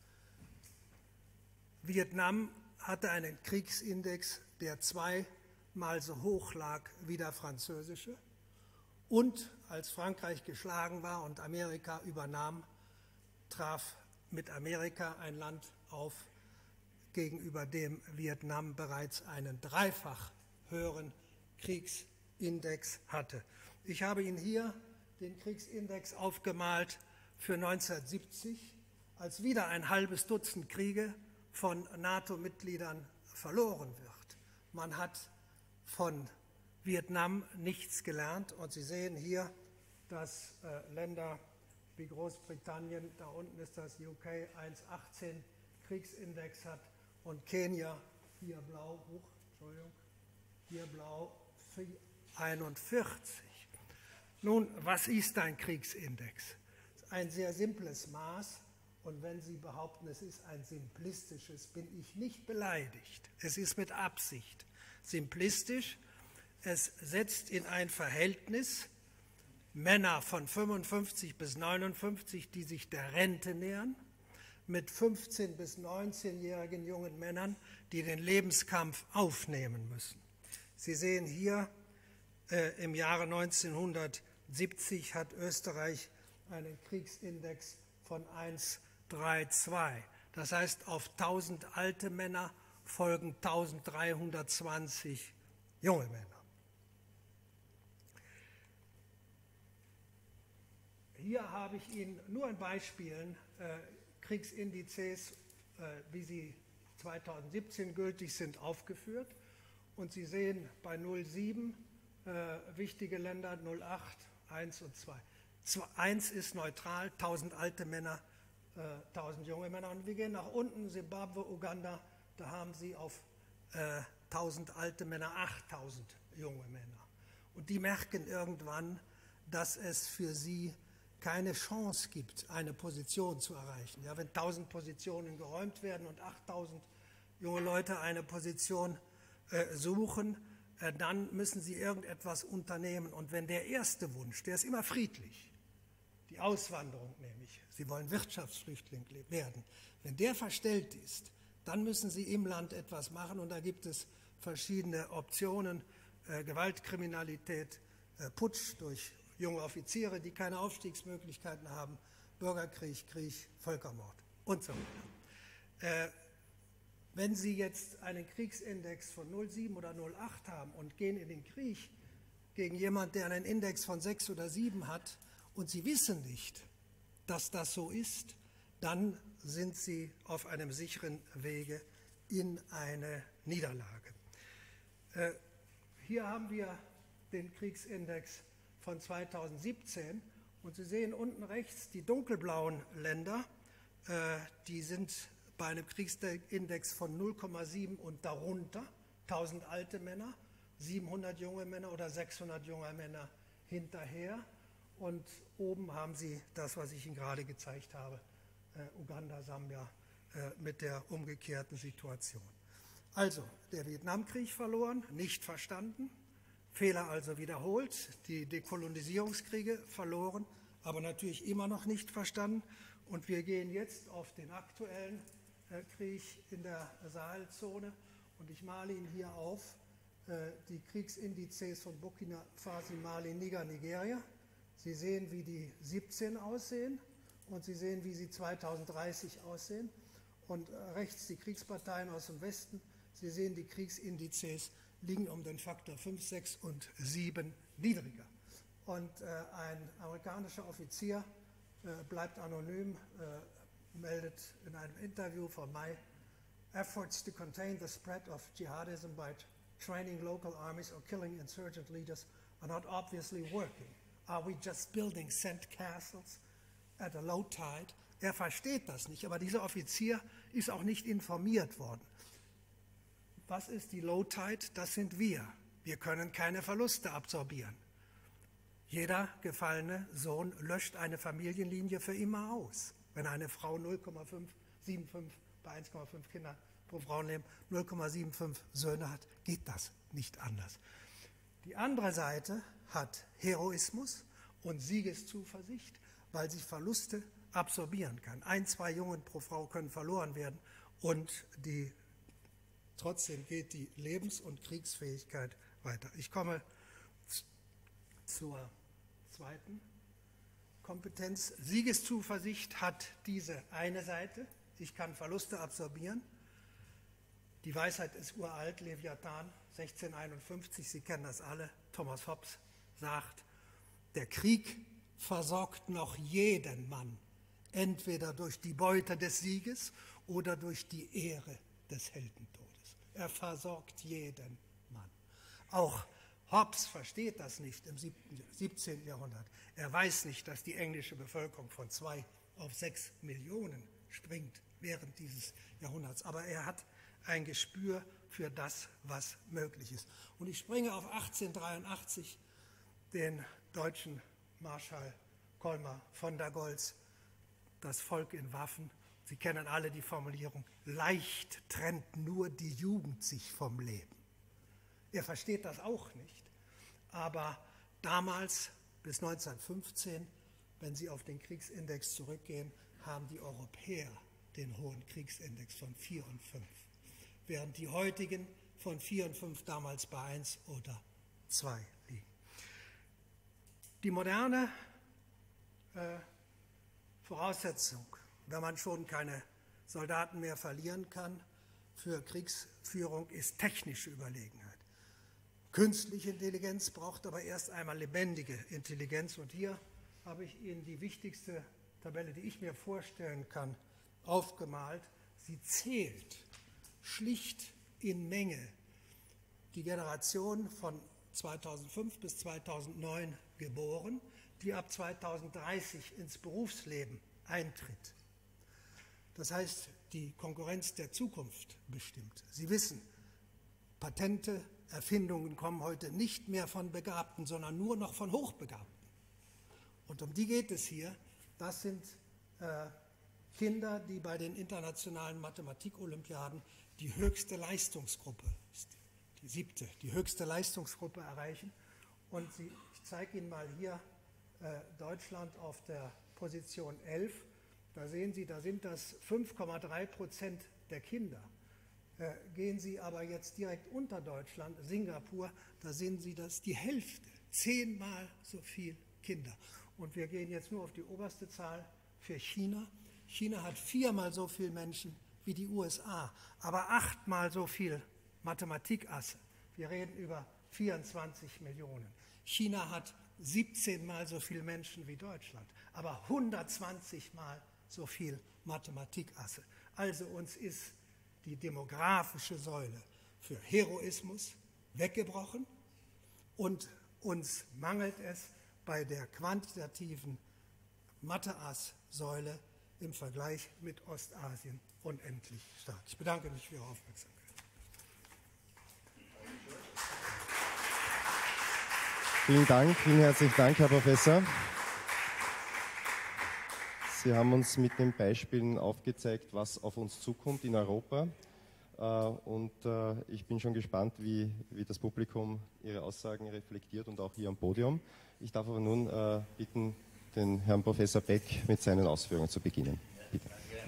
Vietnam hatte einen Kriegsindex, der 2-mal so hoch lag wie der französische. Und als Frankreich geschlagen war und Amerika übernahm, traf mit Amerika ein Land auf, gegenüber dem Vietnam bereits einen dreifach höheren Kriegsindex hatte. Ich habe Ihnen hier den Kriegsindex aufgemalt für 1970, als wieder ein halbes Dutzend Kriege von NATO-Mitgliedern verloren wird. Man hat von Vietnam nichts gelernt und Sie sehen hier, dass Länder wie Großbritannien, da unten ist das UK, 1,18 Kriegsindex hat und Kenia, hier blau, hier blau 41. Nun, was ist ein Kriegsindex? Das ist ein sehr simples Maß und wenn Sie behaupten, es ist ein simplistisches, bin ich nicht beleidigt. Es ist mit Absicht simplistisch. Es setzt in ein Verhältnis Männer von 55 bis 59, die sich der Rente nähern, mit 15- bis 19-jährigen jungen Männern, die den Lebenskampf aufnehmen müssen. Sie sehen hier, im Jahre 1970 hat Österreich einen Kriegsindex von 1,32. Das heißt, auf 1000 alte Männer folgen 1320 junge Männer. Hier habe ich Ihnen nur in Beispielen Kriegsindizes, wie sie 2017 gültig sind, aufgeführt. Und Sie sehen bei 0,7 wichtige Länder, 0,8, 1 und 2. 1 ist neutral, 1000 alte Männer, 1000 junge Männer. Und wir gehen nach unten, Zimbabwe, Uganda, da haben Sie auf 1000 alte Männer 8000 junge Männer. Und die merken irgendwann, dass es für sie keine Chance gibt, eine Position zu erreichen. Ja, wenn 1000 Positionen geräumt werden und 8000 junge Leute eine Position suchen, dann müssen sie irgendetwas unternehmen. Und wenn der erste Wunsch, der ist immer friedlich, die Auswanderung nämlich, sie wollen Wirtschaftsflüchtling werden, wenn der verstellt ist, dann müssen sie im Land etwas machen. Und da gibt es verschiedene Optionen, Gewaltkriminalität, Putsch durch junge Offiziere, die keine Aufstiegsmöglichkeiten haben, Bürgerkrieg, Krieg, Völkermord und so weiter. Wenn Sie jetzt einen Kriegsindex von 0,7 oder 0,8 haben und gehen in den Krieg gegen jemanden, der einen Index von 6 oder 7 hat und Sie wissen nicht, dass das so ist, dann sind Sie auf einem sicheren Wege in eine Niederlage. Hier haben wir den Kriegsindex von 2017 und Sie sehen unten rechts die dunkelblauen Länder, die sind bei einem Kriegsindex von 0,7 und darunter, 1000 alte Männer, 700 junge Männer oder 600 junge Männer hinterher und oben haben Sie das, was ich Ihnen gerade gezeigt habe, Uganda, Sambia mit der umgekehrten Situation. Also, der Vietnamkrieg verloren, nicht verstanden, Fehler also wiederholt, die Dekolonisierungskriege verloren, aber natürlich immer noch nicht verstanden. Und wir gehen jetzt auf den aktuellen Krieg in der Sahelzone und ich male Ihnen hier auf die Kriegsindizes von Burkina Faso, Mali, Niger, Nigeria. Sie sehen, wie die 17 aussehen und Sie sehen, wie sie 2030 aussehen. Und rechts die Kriegsparteien aus dem Westen. Sie sehen, die Kriegsindizes liegen um den Faktor 5, 6 und 7 niedriger. Und ein amerikanischer Offizier bleibt anonym, meldet in einem Interview von my efforts to contain the spread of jihadism by training local armies or killing insurgent leaders are not obviously working. Are we just building sand castles at a low tide? Er versteht das nicht, aber dieser Offizier ist auch nicht informiert worden. Was ist die Low Tide? Das sind wir. Wir können keine Verluste absorbieren. Jeder gefallene Sohn löscht eine Familienlinie für immer aus. Wenn eine Frau 0,575 bei 1,5 Kindern pro Frauenleben 0,75 Söhne hat, geht das nicht anders. Die andere Seite hat Heroismus und Siegeszuversicht, weil sie Verluste absorbieren kann. 1, 2 Jungen pro Frau können verloren werden und trotzdem geht die Lebens- und Kriegsfähigkeit weiter. Ich komme zur zweiten Kompetenz. Siegeszuversicht hat diese eine Seite. Ich kann Verluste absorbieren. Die Weisheit ist uralt, Leviathan, 1651, Sie kennen das alle. Thomas Hobbes sagt, der Krieg versorgt noch jeden Mann, entweder durch die Beute des Sieges oder durch die Ehre des Heldentodes. Er versorgt jeden Mann. Auch Hobbes versteht das nicht im 17. Jahrhundert. Er weiß nicht, dass die englische Bevölkerung von 2 auf 6 Millionen springt während dieses Jahrhunderts. Aber er hat ein Gespür für das, was möglich ist. Und ich springe auf 1883, den deutschen Marschall Kolmar von der Goltz, das Volk in Waffen. Sie kennen alle die Formulierung, leicht trennt nur die Jugend sich vom Leben. Er versteht das auch nicht, aber damals, bis 1915, wenn Sie auf den Kriegsindex zurückgehen, haben die Europäer den hohen Kriegsindex von 4 und 5, während die heutigen von 4 und 5 damals bei 1 oder 2 liegen. Die moderne Voraussetzung, wenn man schon keine Soldaten mehr verlieren kann, für Kriegsführung ist technische Überlegenheit. Künstliche Intelligenz braucht aber erst einmal lebendige Intelligenz. Und hier habe ich Ihnen die wichtigste Tabelle, die ich mir vorstellen kann, aufgemalt. Sie zählt schlicht in Menge die Generation von 2005 bis 2009 geboren, die ab 2030 ins Berufsleben eintritt. Das heißt, die Konkurrenz der Zukunft bestimmt. Sie wissen, Patente, Erfindungen kommen heute nicht mehr von Begabten, sondern nur noch von Hochbegabten. Und um die geht es hier. Das sind Kinder, die bei den internationalen Mathematik-Olympiaden die höchste Leistungsgruppe, die 7., die höchste Leistungsgruppe erreichen. Und ich zeige Ihnen mal hier Deutschland auf der Position 11. Da sehen Sie, da sind das 5,3% der Kinder. Gehen Sie aber jetzt direkt unter Deutschland, Singapur, da sehen Sie, das die Hälfte, 10-mal so viel Kinder. Und wir gehen jetzt nur auf die oberste Zahl für China. China hat 4-mal so viele Menschen wie die USA, aber 8-mal so viel Mathematikasse. Wir reden über 24 Millionen. China hat 17-mal so viele Menschen wie Deutschland, aber 120-mal so viel Mathematikasse. Also uns ist die demografische Säule für Heroismus weggebrochen und uns mangelt es bei der quantitativen Mathe-Ass-Säule im Vergleich mit Ostasien unendlich stark. Ich bedanke mich für Ihre Aufmerksamkeit. Vielen Dank, vielen herzlichen Dank, Herr Professor. Sie haben uns mit den Beispielen aufgezeigt, was auf uns zukommt in Europa. Und ich bin schon gespannt, wie das Publikum Ihre Aussagen reflektiert und auch hier am Podium. Ich darf aber nun bitten, den Herrn Professor Beck mit seinen Ausführungen zu beginnen. Bitte.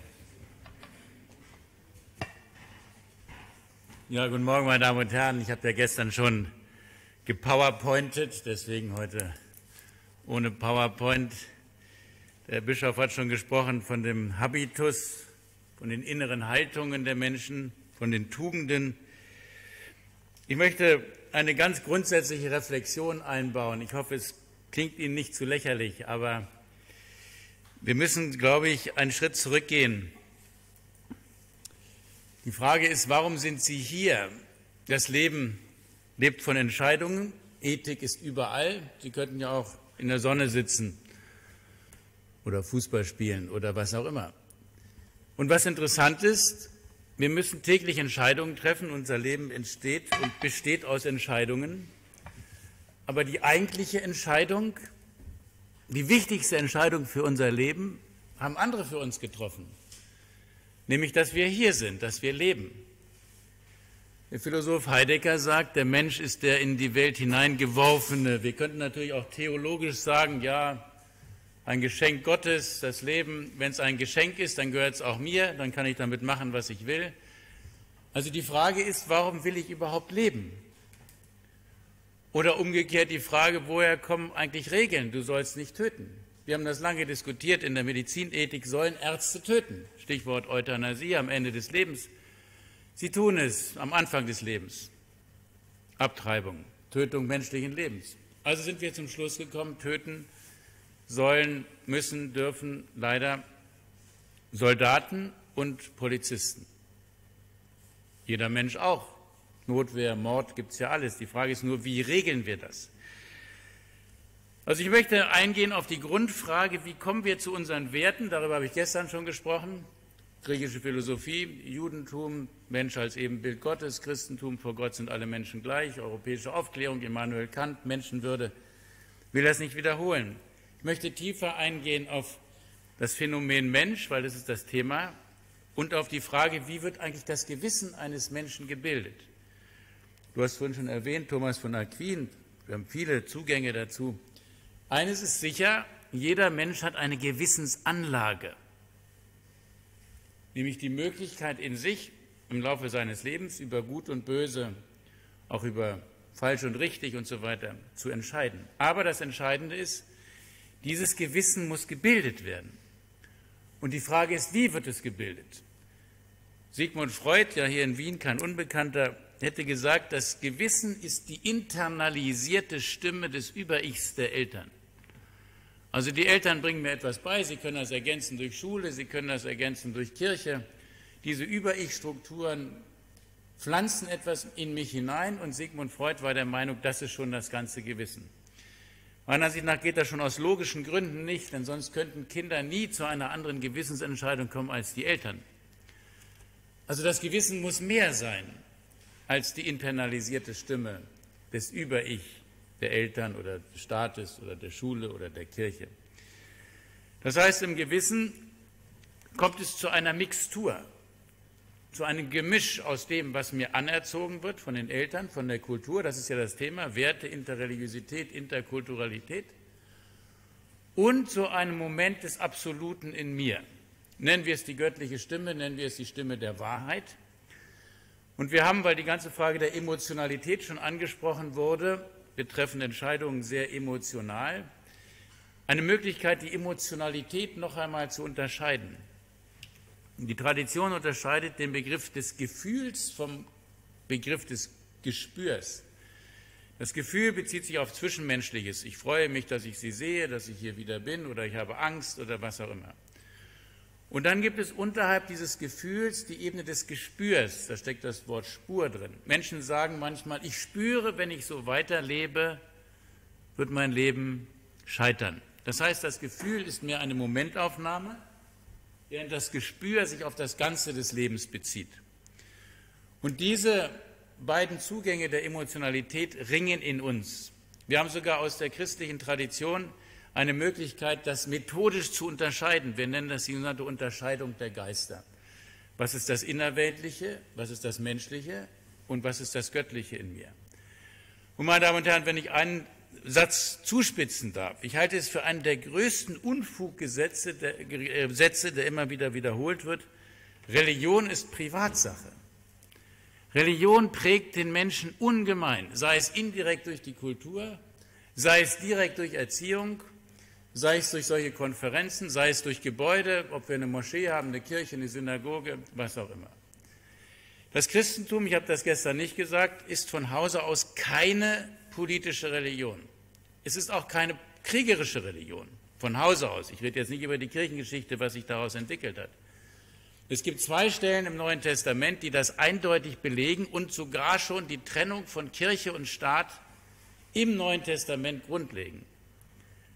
Ja, guten Morgen, meine Damen und Herren. Ich habe ja gestern schon gepowerpointet, deswegen heute ohne PowerPoint. Der Bischof hat schon gesprochen von dem Habitus, von den inneren Haltungen der Menschen, von den Tugenden. Ich möchte eine ganz grundsätzliche Reflexion einbauen. Ich hoffe, es klingt Ihnen nicht zu lächerlich, aber wir müssen, glaube ich, einen Schritt zurückgehen. Die Frage ist, warum sind Sie hier? Das Leben lebt von Entscheidungen. Ethik ist überall. Sie könnten ja auch in der Sonne sitzen oder Fußball spielen oder was auch immer. Und was interessant ist, wir müssen täglich Entscheidungen treffen. Unser Leben entsteht und besteht aus Entscheidungen. Aber die eigentliche Entscheidung, die wichtigste Entscheidung für unser Leben, haben andere für uns getroffen. Nämlich, dass wir hier sind, dass wir leben. Der Philosoph Heidegger sagt, der Mensch ist der in die Welt hineingeworfene. Wir könnten natürlich auch theologisch sagen, ja, ein Geschenk Gottes, das Leben, wenn es ein Geschenk ist, dann gehört es auch mir, dann kann ich damit machen, was ich will. Also die Frage ist, warum will ich überhaupt leben? Oder umgekehrt die Frage, woher kommen eigentlich Regeln, du sollst nicht töten? Wir haben das lange diskutiert in der Medizinethik, sollen Ärzte töten? Stichwort Euthanasie am Ende des Lebens. Sie tun es am Anfang des Lebens. Abtreibung, Tötung menschlichen Lebens. Also sind wir zum Schluss gekommen, töten sollen, müssen, dürfen leider Soldaten und Polizisten. Jeder Mensch auch. Notwehr, Mord, gibt es ja alles. Die Frage ist nur, wie regeln wir das? Also ich möchte eingehen auf die Grundfrage, wie kommen wir zu unseren Werten? Darüber habe ich gestern schon gesprochen. Griechische Philosophie, Judentum, Mensch als Ebenbild Gottes, Christentum, vor Gott sind alle Menschen gleich, europäische Aufklärung, Immanuel Kant, Menschenwürde. Ich will das nicht wiederholen. Ich möchte tiefer eingehen auf das Phänomen Mensch, weil das ist das Thema, und auf die Frage, wie wird eigentlich das Gewissen eines Menschen gebildet? Du hast vorhin schon erwähnt, Thomas von Aquin, wir haben viele Zugänge dazu. Eines ist sicher, jeder Mensch hat eine Gewissensanlage, nämlich die Möglichkeit in sich im Laufe seines Lebens über Gut und Böse, auch über falsch und richtig und so weiter zu entscheiden. Aber das Entscheidende ist, dieses Gewissen muss gebildet werden. Und die Frage ist, wie wird es gebildet? Sigmund Freud, ja hier in Wien kein Unbekannter, hätte gesagt, das Gewissen ist die internalisierte Stimme des Über-Ichs der Eltern. Also die Eltern bringen mir etwas bei, sie können das ergänzen durch Schule, sie können das ergänzen durch Kirche. Diese Über-Ich-Strukturen pflanzen etwas in mich hinein und Sigmund Freud war der Meinung, das ist schon das ganze Gewissen. Meiner Ansicht nach geht das schon aus logischen Gründen nicht, denn sonst könnten Kinder nie zu einer anderen Gewissensentscheidung kommen als die Eltern. Also das Gewissen muss mehr sein als die internalisierte Stimme des Über-Ich der Eltern oder des Staates oder der Schule oder der Kirche. Das heißt, im Gewissen kommt es zu einer Mixtur, zu einem Gemisch aus dem, was mir anerzogen wird von den Eltern, von der Kultur, das ist ja das Thema, Werte, Interreligiosität, Interkulturalität, und zu einem Moment des Absoluten in mir. Nennen wir es die göttliche Stimme, nennen wir es die Stimme der Wahrheit. Und wir haben, weil die ganze Frage der Emotionalität schon angesprochen wurde, wir treffen Entscheidungen sehr emotional, eine Möglichkeit, die Emotionalität noch einmal zu unterscheiden. Die Tradition unterscheidet den Begriff des Gefühls vom Begriff des Gespürs. Das Gefühl bezieht sich auf Zwischenmenschliches. Ich freue mich, dass ich Sie sehe, dass ich hier wieder bin oder ich habe Angst oder was auch immer. Und dann gibt es unterhalb dieses Gefühls die Ebene des Gespürs. Da steckt das Wort Spur drin. Menschen sagen manchmal, ich spüre, wenn ich so weiterlebe, wird mein Leben scheitern. Das heißt, das Gefühl ist mehr eine Momentaufnahme, während das Gespür sich auf das Ganze des Lebens bezieht. Und diese beiden Zugänge der Emotionalität ringen in uns. Wir haben sogar aus der christlichen Tradition eine Möglichkeit, das methodisch zu unterscheiden. Wir nennen das die sogenannte Unterscheidung der Geister. Was ist das Innerweltliche, was ist das Menschliche und was ist das Göttliche in mir? Und meine Damen und Herren, wenn ich einen Satz zuspitzen darf, ich halte es für einen der größten Unfuggesetze, der immer wieder wiederholt wird. Religion ist Privatsache. Religion prägt den Menschen ungemein, sei es indirekt durch die Kultur, sei es direkt durch Erziehung, sei es durch solche Konferenzen, sei es durch Gebäude, ob wir eine Moschee haben, eine Kirche, eine Synagoge, was auch immer. Das Christentum, ich habe das gestern nicht gesagt, ist von Hause aus keine politische Religion. Es ist auch keine kriegerische Religion, von Hause aus. Ich rede jetzt nicht über die Kirchengeschichte, was sich daraus entwickelt hat. Es gibt 2 Stellen im Neuen Testament, die das eindeutig belegen und sogar schon die Trennung von Kirche und Staat im Neuen Testament grundlegen.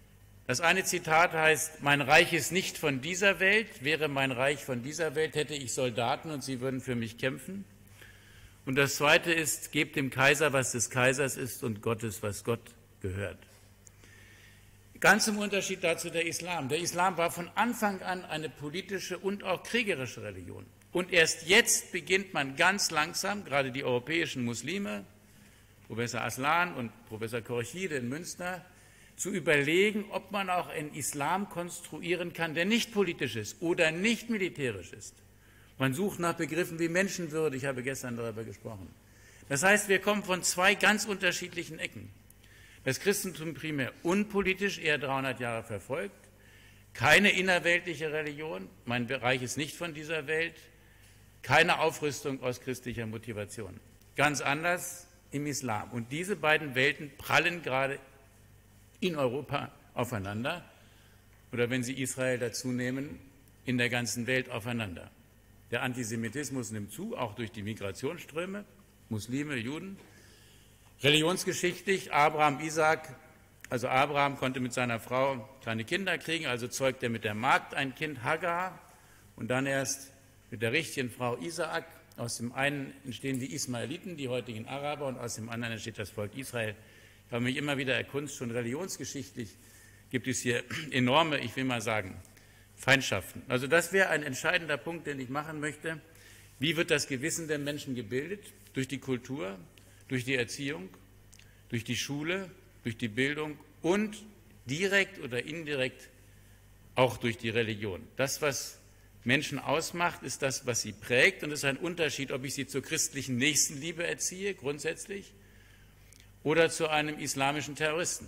Das eine Zitat heißt, mein Reich ist nicht von dieser Welt, wäre mein Reich von dieser Welt, hätte ich Soldaten und sie würden für mich kämpfen. Und das zweite ist, gebt dem Kaiser, was des Kaisers ist und Gottes, was Gott gehört. Ganz im Unterschied dazu der Islam. Der Islam war von Anfang an eine politische und auch kriegerische Religion. Und erst jetzt beginnt man ganz langsam, gerade die europäischen Muslime, Professor Aslan und Professor Korchide in Münster, zu überlegen, ob man auch einen Islam konstruieren kann, der nicht politisch ist oder nicht militärisch ist. Man sucht nach Begriffen wie Menschenwürde, ich habe gestern darüber gesprochen. Das heißt, wir kommen von zwei ganz unterschiedlichen Ecken. Das Christentum primär unpolitisch, eher 300 Jahre verfolgt, keine innerweltliche Religion, mein Bereich ist nicht von dieser Welt, keine Aufrüstung aus christlicher Motivation. Ganz anders im Islam. Und diese beiden Welten prallen gerade in Europa aufeinander oder, wenn Sie Israel dazu nehmen, in der ganzen Welt aufeinander. Der Antisemitismus nimmt zu, auch durch die Migrationsströme, Muslime, Juden. Religionsgeschichtlich, Abraham, Isaak, also Abraham konnte mit seiner Frau kleine Kinder kriegen, also zeugt er mit der Magd ein Kind, Hagar, und dann erst mit der richtigen Frau Isaak. Aus dem einen entstehen die Ismaeliten, die heutigen Araber, und aus dem anderen entsteht das Volk Israel. Ich habe mich immer wieder erkundigt, schon religionsgeschichtlich gibt es hier enorme, ich will mal sagen, Feindschaften. Also das wäre ein entscheidender Punkt, den ich machen möchte. Wie wird das Gewissen der Menschen gebildet? Durch die Kultur, durch die Erziehung, durch die Schule, durch die Bildung und direkt oder indirekt auch durch die Religion. Das, was Menschen ausmacht, ist das, was sie prägt, und es ist ein Unterschied, ob ich sie zur christlichen Nächstenliebe erziehe, grundsätzlich, oder zu einem islamischen Terroristen.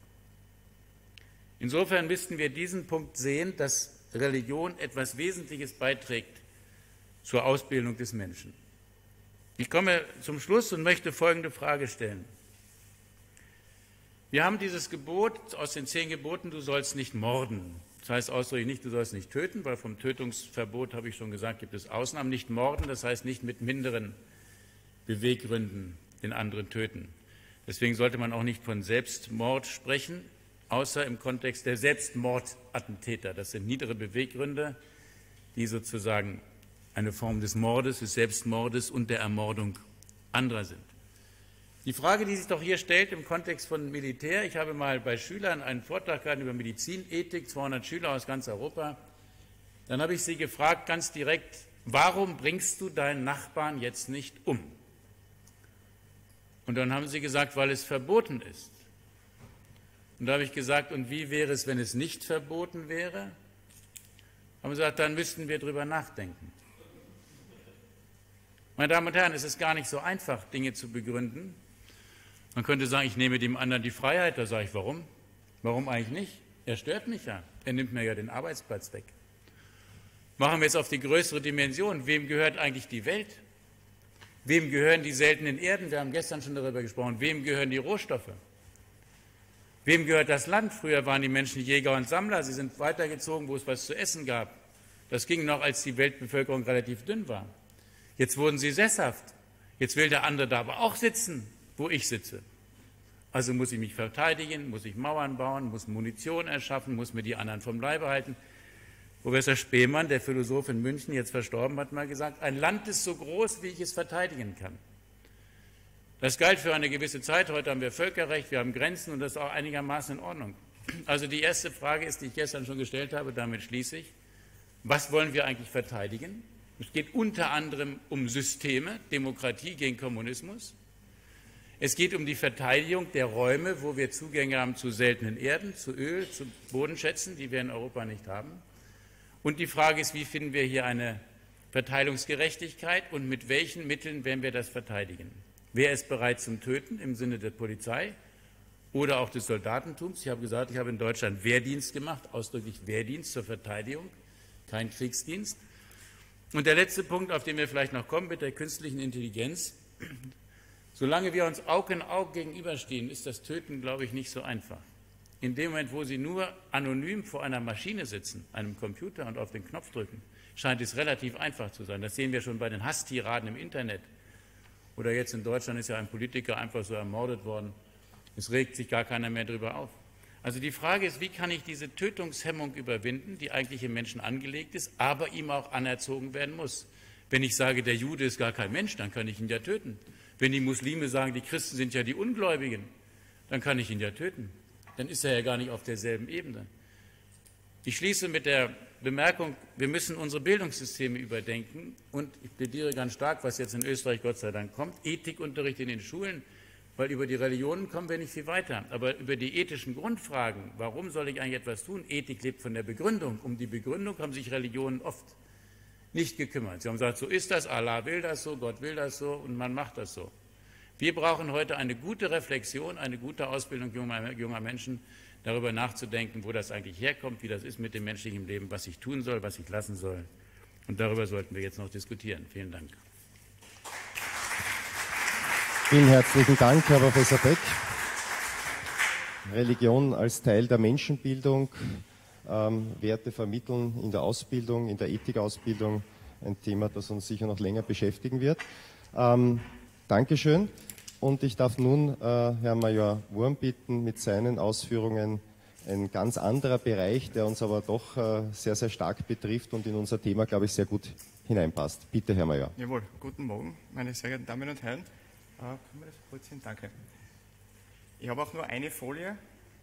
Insofern müssten wir diesen Punkt sehen, dass Religion etwas Wesentliches beiträgt zur Ausbildung des Menschen. Ich komme zum Schluss und möchte folgende Frage stellen. Wir haben dieses Gebot aus den 10 Geboten, du sollst nicht morden. Das heißt ausdrücklich nicht, du sollst nicht töten, weil vom Tötungsverbot, habe ich schon gesagt, gibt es Ausnahmen. Nicht morden, das heißt nicht mit minderen Beweggründen den anderen töten. Deswegen sollte man auch nicht von Selbstmord sprechen, außer im Kontext der Selbstmordattentäter. Das sind niedere Beweggründe, die sozusagen eine Form des Mordes, des Selbstmordes und der Ermordung anderer sind. Die Frage, die sich doch hier stellt im Kontext von Militär, ich habe mal bei Schülern einen Vortrag gehalten über Medizinethik, 200 Schüler aus ganz Europa, dann habe ich sie gefragt, ganz direkt, warum bringst du deinen Nachbarn jetzt nicht um? Und dann haben sie gesagt, weil es verboten ist. Und da habe ich gesagt, und wie wäre es, wenn es nicht verboten wäre? Haben sie gesagt, dann müssten wir drüber nachdenken. Meine Damen und Herren, es ist gar nicht so einfach, Dinge zu begründen. Man könnte sagen, ich nehme dem anderen die Freiheit. Da sage ich, warum? Warum eigentlich nicht? Er stört mich ja. Er nimmt mir ja den Arbeitsplatz weg. Machen wir jetzt auf die größere Dimension. Wem gehört eigentlich die Welt? Wem gehören die seltenen Erden? Wir haben gestern schon darüber gesprochen. Wem gehören die Rohstoffe? Wem gehört das Land? Früher waren die Menschen Jäger und Sammler. Sie sind weitergezogen, wo es was zu essen gab. Das ging noch, als die Weltbevölkerung relativ dünn war. Jetzt wurden sie sesshaft. Jetzt will der andere da aber auch sitzen, wo ich sitze. Also muss ich mich verteidigen, muss ich Mauern bauen, muss Munition erschaffen, muss mir die anderen vom Leibe halten. Professor Spemann, der Philosoph in München, jetzt verstorben, hat mal gesagt, ein Land ist so groß, wie ich es verteidigen kann. Das galt für eine gewisse Zeit. Heute haben wir Völkerrecht, wir haben Grenzen, und das ist auch einigermaßen in Ordnung. Also die erste Frage ist, die ich gestern schon gestellt habe, damit schließe ich. Was wollen wir eigentlich verteidigen? Es geht unter anderem um Systeme, Demokratie gegen Kommunismus. Es geht um die Verteidigung der Räume, wo wir Zugänge haben zu seltenen Erden, zu Öl, zu Bodenschätzen, die wir in Europa nicht haben. Und die Frage ist, wie finden wir hier eine Verteilungsgerechtigkeit und mit welchen Mitteln werden wir das verteidigen? Wer ist bereit zum Töten im Sinne der Polizei oder auch des Soldatentums? Ich habe gesagt, ich habe in Deutschland Wehrdienst gemacht, ausdrücklich Wehrdienst zur Verteidigung, kein Kriegsdienst. Und der letzte Punkt, auf den wir vielleicht noch kommen, mit der künstlichen Intelligenz. Solange wir uns Aug in Aug gegenüberstehen, ist das Töten, glaube ich, nicht so einfach. In dem Moment, wo Sie nur anonym vor einer Maschine sitzen, einem Computer, und auf den Knopf drücken, scheint es relativ einfach zu sein. Das sehen wir schon bei den Hasstiraden im Internet. Oder jetzt in Deutschland ist ja ein Politiker einfach so ermordet worden. Es regt sich gar keiner mehr darüber auf. Also die Frage ist, wie kann ich diese Tötungshemmung überwinden, die eigentlich im Menschen angelegt ist, aber ihm auch anerzogen werden muss. Wenn ich sage, der Jude ist gar kein Mensch, dann kann ich ihn ja töten. Wenn die Muslime sagen, die Christen sind ja die Ungläubigen, dann kann ich ihn ja töten. Dann ist er ja gar nicht auf derselben Ebene. Ich schließe mit der Bemerkung, wir müssen unsere Bildungssysteme überdenken und ich plädiere ganz stark, was jetzt in Österreich Gott sei Dank kommt, Ethikunterricht in den Schulen, weil über die Religionen kommen wir nicht viel weiter. Aber über die ethischen Grundfragen, warum soll ich eigentlich etwas tun? Ethik lebt von der Begründung. Um die Begründung haben sich Religionen oft nicht gekümmert. Sie haben gesagt, so ist das, Allah will das so, Gott will das so und man macht das so. Wir brauchen heute eine gute Reflexion, eine gute Ausbildung junger Menschen, darüber nachzudenken, wo das eigentlich herkommt, wie das ist mit dem menschlichen Leben, was ich tun soll, was ich lassen soll. Und darüber sollten wir jetzt noch diskutieren. Vielen Dank. Vielen herzlichen Dank, Herr Professor Beck. Religion als Teil der Menschenbildung, Werte vermitteln in der Ausbildung, in der Ethikausbildung, ein Thema, das uns sicher noch länger beschäftigen wird. Dankeschön. Und ich darf nun Herrn Major Wurm bitten, mit seinen Ausführungen ein ganz anderer Bereich, der uns aber doch sehr, sehr stark betrifft und in unser Thema, glaube ich, sehr gut hineinpasst. Bitte, Herr Major. Jawohl, guten Morgen, meine sehr geehrten Damen und Herren. Können wir das kurz hin? Danke. Ich habe auch nur eine Folie.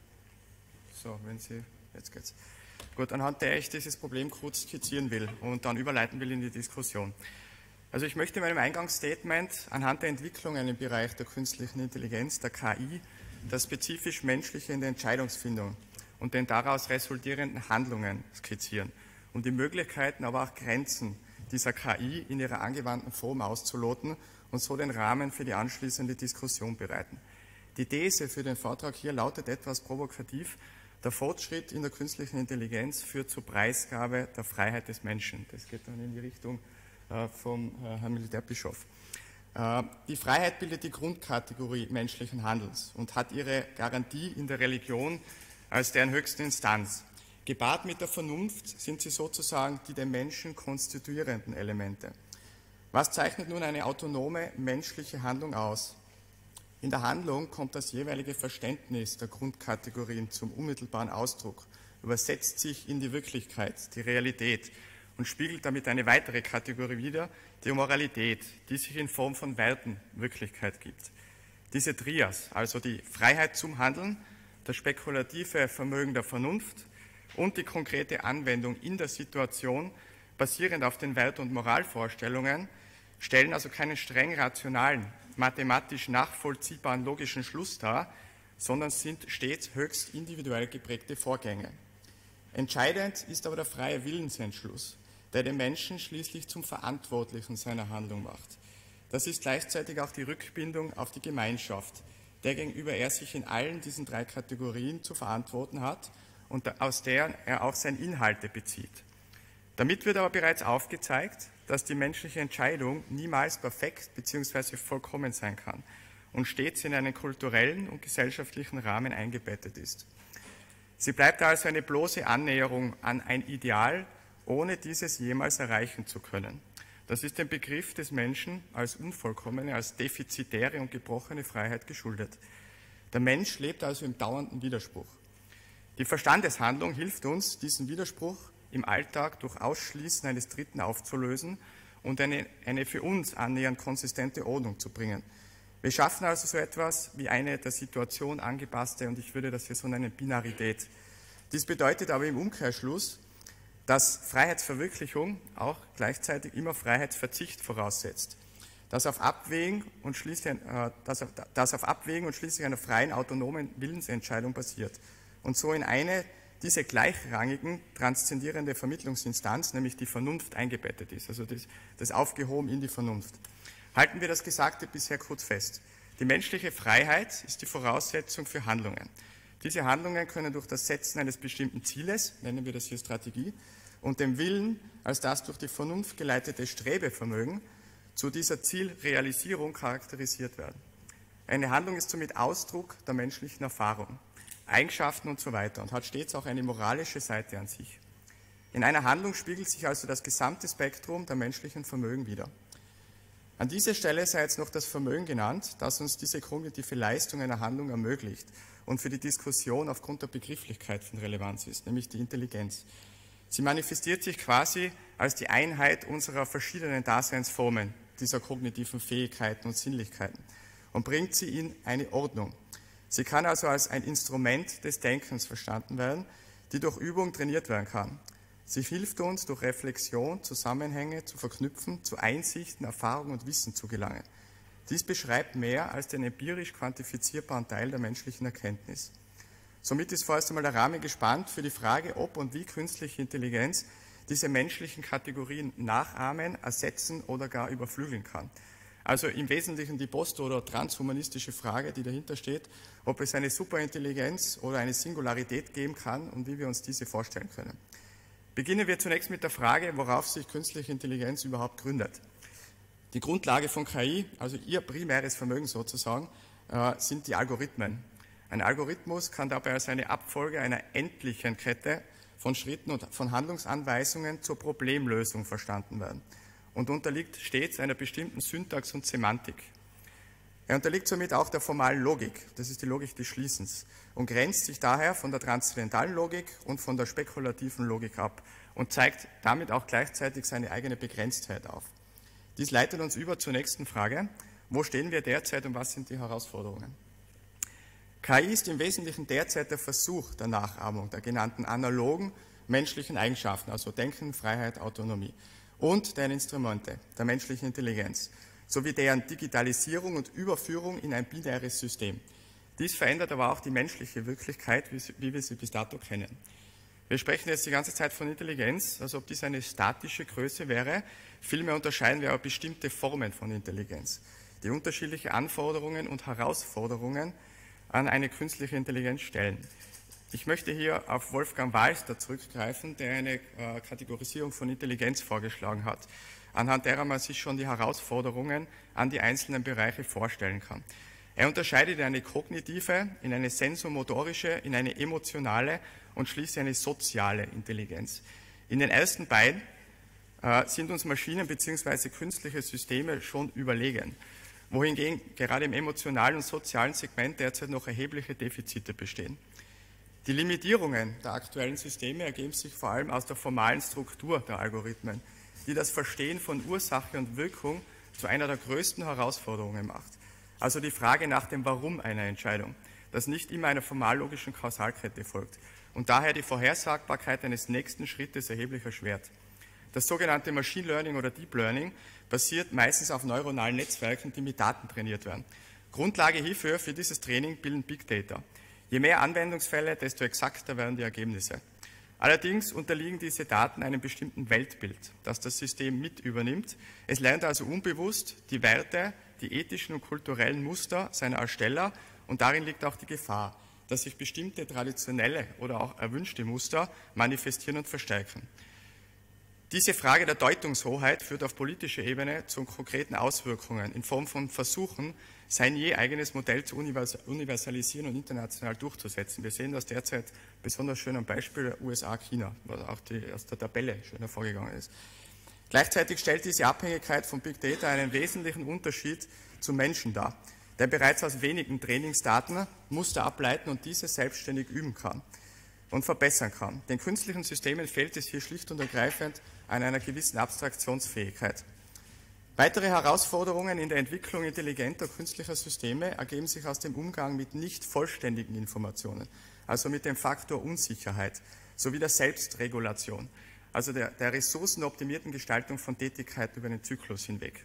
So, wenn Sie, jetzt geht's. Gut, anhand der ich dieses Problem kurz skizzieren will und dann überleiten will in die Diskussion. Also ich möchte in meinem Eingangsstatement anhand der Entwicklungen im Bereich der künstlichen Intelligenz, der KI, das spezifisch Menschliche in der Entscheidungsfindung und den daraus resultierenden Handlungen skizzieren, um die Möglichkeiten, aber auch Grenzen dieser KI in ihrer angewandten Form auszuloten und so den Rahmen für die anschließende Diskussion bereiten. Die These für den Vortrag hier lautet etwas provokativ: Der Fortschritt in der künstlichen Intelligenz führt zur Preisgabe der Freiheit des Menschen. Das geht dann in die Richtung vom Herrn Militärbischof. Die Freiheit bildet die Grundkategorie menschlichen Handelns und hat ihre Garantie in der Religion als deren höchste Instanz. Gepaart mit der Vernunft sind sie sozusagen die den Menschen konstituierenden Elemente. Was zeichnet nun eine autonome menschliche Handlung aus? In der Handlung kommt das jeweilige Verständnis der Grundkategorien zum unmittelbaren Ausdruck, übersetzt sich in die Wirklichkeit, die Realität und spiegelt damit eine weitere Kategorie wider, die Moralität, die sich in Form von Werten Wirklichkeit gibt. Diese Trias, also die Freiheit zum Handeln, das spekulative Vermögen der Vernunft und die konkrete Anwendung in der Situation, basierend auf den Wert- und Moralvorstellungen, stellen also keinen streng rationalen, mathematisch nachvollziehbaren logischen Schluss dar, sondern sind stets höchst individuell geprägte Vorgänge. Entscheidend ist aber der freie Willensentschluss, der den Menschen schließlich zum Verantwortlichen seiner Handlung macht. Das ist gleichzeitig auch die Rückbindung auf die Gemeinschaft, der gegenüber er sich in allen diesen drei Kategorien zu verantworten hat und aus der er auch seine Inhalte bezieht. Damit wird aber bereits aufgezeigt, dass die menschliche Entscheidung niemals perfekt bzw. vollkommen sein kann und stets in einen kulturellen und gesellschaftlichen Rahmen eingebettet ist. Sie bleibt also eine bloße Annäherung an ein Ideal, ohne dieses jemals erreichen zu können. Das ist dem Begriff des Menschen als unvollkommene, als defizitäre und gebrochene Freiheit geschuldet. Der Mensch lebt also im dauernden Widerspruch. Die Verstandeshandlung hilft uns, diesen Widerspruch im Alltag durch Ausschließen eines Dritten aufzulösen und eine für uns annähernd konsistente Ordnung zu bringen. Wir schaffen also so etwas wie eine der Situation angepasste, und ich würde das hier so nennen, Binarität. Dies bedeutet aber im Umkehrschluss, dass Freiheitsverwirklichung auch gleichzeitig immer Freiheitsverzicht voraussetzt, das auf Abwägen und schließlich einer freien, autonomen Willensentscheidung basiert und so in eine diese gleichrangigen, transzendierende Vermittlungsinstanz, nämlich die Vernunft, eingebettet ist, also das aufgehoben in die Vernunft. Halten wir das Gesagte bisher kurz fest. Die menschliche Freiheit ist die Voraussetzung für Handlungen. Diese Handlungen können durch das Setzen eines bestimmten Zieles, nennen wir das hier Strategie, und dem Willen als das durch die Vernunft geleitete Strebevermögen zu dieser Zielrealisierung charakterisiert werden. Eine Handlung ist somit Ausdruck der menschlichen Erfahrung, Eigenschaften und so weiter und hat stets auch eine moralische Seite an sich. In einer Handlung spiegelt sich also das gesamte Spektrum der menschlichen Vermögen wider. An dieser Stelle sei jetzt noch das Vermögen genannt, das uns diese kognitive Leistung einer Handlung ermöglicht und für die Diskussion aufgrund der Begrifflichkeit von Relevanz ist, nämlich die Intelligenz. Sie manifestiert sich quasi als die Einheit unserer verschiedenen Daseinsformen, dieser kognitiven Fähigkeiten und Sinnlichkeiten, und bringt sie in eine Ordnung. Sie kann also als ein Instrument des Denkens verstanden werden, die durch Übung trainiert werden kann. Sie hilft uns, durch Reflexion Zusammenhänge zu verknüpfen, zu Einsichten, Erfahrung und Wissen zu gelangen. Dies beschreibt mehr als den empirisch quantifizierbaren Teil der menschlichen Erkenntnis. Somit ist vorerst einmal der Rahmen gespannt für die Frage, ob und wie künstliche Intelligenz diese menschlichen Kategorien nachahmen, ersetzen oder gar überflügeln kann. Also im Wesentlichen die post- oder transhumanistische Frage, die dahinter steht, ob es eine Superintelligenz oder eine Singularität geben kann und wie wir uns diese vorstellen können. Beginnen wir zunächst mit der Frage, worauf sich künstliche Intelligenz überhaupt gründet. Die Grundlage von KI, also ihr primäres Vermögen sozusagen, sind die Algorithmen. Ein Algorithmus kann dabei als eine Abfolge einer endlichen Kette von Schritten und von Handlungsanweisungen zur Problemlösung verstanden werden und unterliegt stets einer bestimmten Syntax und Semantik. Er unterliegt somit auch der formalen Logik, das ist die Logik des Schließens, und grenzt sich daher von der transzendentalen Logik und von der spekulativen Logik ab und zeigt damit auch gleichzeitig seine eigene Begrenztheit auf. Dies leitet uns über zur nächsten Frage: Wo stehen wir derzeit und was sind die Herausforderungen? KI ist im Wesentlichen derzeit der Versuch der Nachahmung der genannten analogen menschlichen Eigenschaften, also Denken, Freiheit, Autonomie, und deren Instrumente, der menschlichen Intelligenz, sowie deren Digitalisierung und Überführung in ein binäres System. Dies verändert aber auch die menschliche Wirklichkeit, wie wir sie bis dato kennen. Wir sprechen jetzt die ganze Zeit von Intelligenz, als ob dies eine statische Größe wäre. Vielmehr unterscheiden wir aber bestimmte Formen von Intelligenz, die unterschiedliche Anforderungen und Herausforderungen an eine künstliche Intelligenz stellen. Ich möchte hier auf Wolfgang Walster zurückgreifen, der eine Kategorisierung von Intelligenz vorgeschlagen hat, anhand derer man sich schon die Herausforderungen an die einzelnen Bereiche vorstellen kann. Er unterscheidet eine kognitive, in eine sensomotorische, in eine emotionale und schließlich eine soziale Intelligenz. In den ersten beiden sind uns Maschinen bzw. künstliche Systeme schon überlegen, wohingegen gerade im emotionalen und sozialen Segment derzeit noch erhebliche Defizite bestehen. Die Limitierungen der aktuellen Systeme ergeben sich vor allem aus der formalen Struktur der Algorithmen, die das Verstehen von Ursache und Wirkung zu einer der größten Herausforderungen macht. Also die Frage nach dem Warum einer Entscheidung, das nicht immer einer formal-logischen Kausalkette folgt und daher die Vorhersagbarkeit eines nächsten Schrittes erheblich erschwert. Das sogenannte Machine Learning oder Deep Learning basiert meistens auf neuronalen Netzwerken, die mit Daten trainiert werden. Grundlage hierfür für dieses Training bilden Big Data. Je mehr Anwendungsfälle, desto exakter werden die Ergebnisse. Allerdings unterliegen diese Daten einem bestimmten Weltbild, das das System mit übernimmt. Es lernt also unbewusst die Werte, die ethischen und kulturellen Muster seiner Ersteller, und darin liegt auch die Gefahr, dass sich bestimmte traditionelle oder auch erwünschte Muster manifestieren und verstärken. Diese Frage der Deutungshoheit führt auf politischer Ebene zu konkreten Auswirkungen in Form von Versuchen, sein je eigenes Modell zu universalisieren und international durchzusetzen. Wir sehen das derzeit besonders schön am Beispiel der USA-China, was auch aus der Tabelle schön hervorgegangen ist. Gleichzeitig stellt diese Abhängigkeit von Big Data einen wesentlichen Unterschied zum Menschen dar, der bereits aus wenigen Trainingsdaten Muster ableiten und diese selbstständig üben kann und verbessern kann. Den künstlichen Systemen fehlt es hier schlicht und ergreifend an einer gewissen Abstraktionsfähigkeit. Weitere Herausforderungen in der Entwicklung intelligenter künstlicher Systeme ergeben sich aus dem Umgang mit nicht vollständigen Informationen, also mit dem Faktor Unsicherheit, sowie der Selbstregulation, also der ressourcenoptimierten Gestaltung von Tätigkeit über den Zyklus hinweg.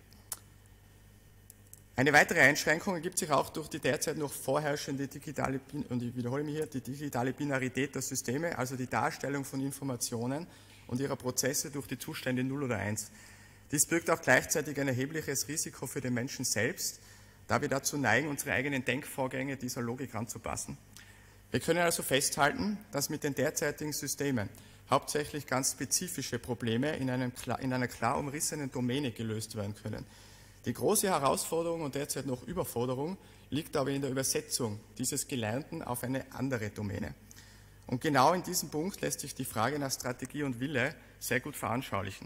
Eine weitere Einschränkung ergibt sich auch durch die derzeit noch vorherrschende digitale, und ich wiederhole mich hier, die digitale Binarität der Systeme, also die Darstellung von Informationen und ihrer Prozesse durch die Zustände 0 oder 1. Dies birgt auch gleichzeitig ein erhebliches Risiko für den Menschen selbst, da wir dazu neigen, unsere eigenen Denkvorgänge dieser Logik anzupassen. Wir können also festhalten, dass mit den derzeitigen Systemen hauptsächlich ganz spezifische Probleme in einer klar umrissenen Domäne gelöst werden können. Die große Herausforderung und derzeit noch Überforderung liegt aber in der Übersetzung dieses Gelernten auf eine andere Domäne. Und genau in diesem Punkt lässt sich die Frage nach Strategie und Wille sehr gut veranschaulichen.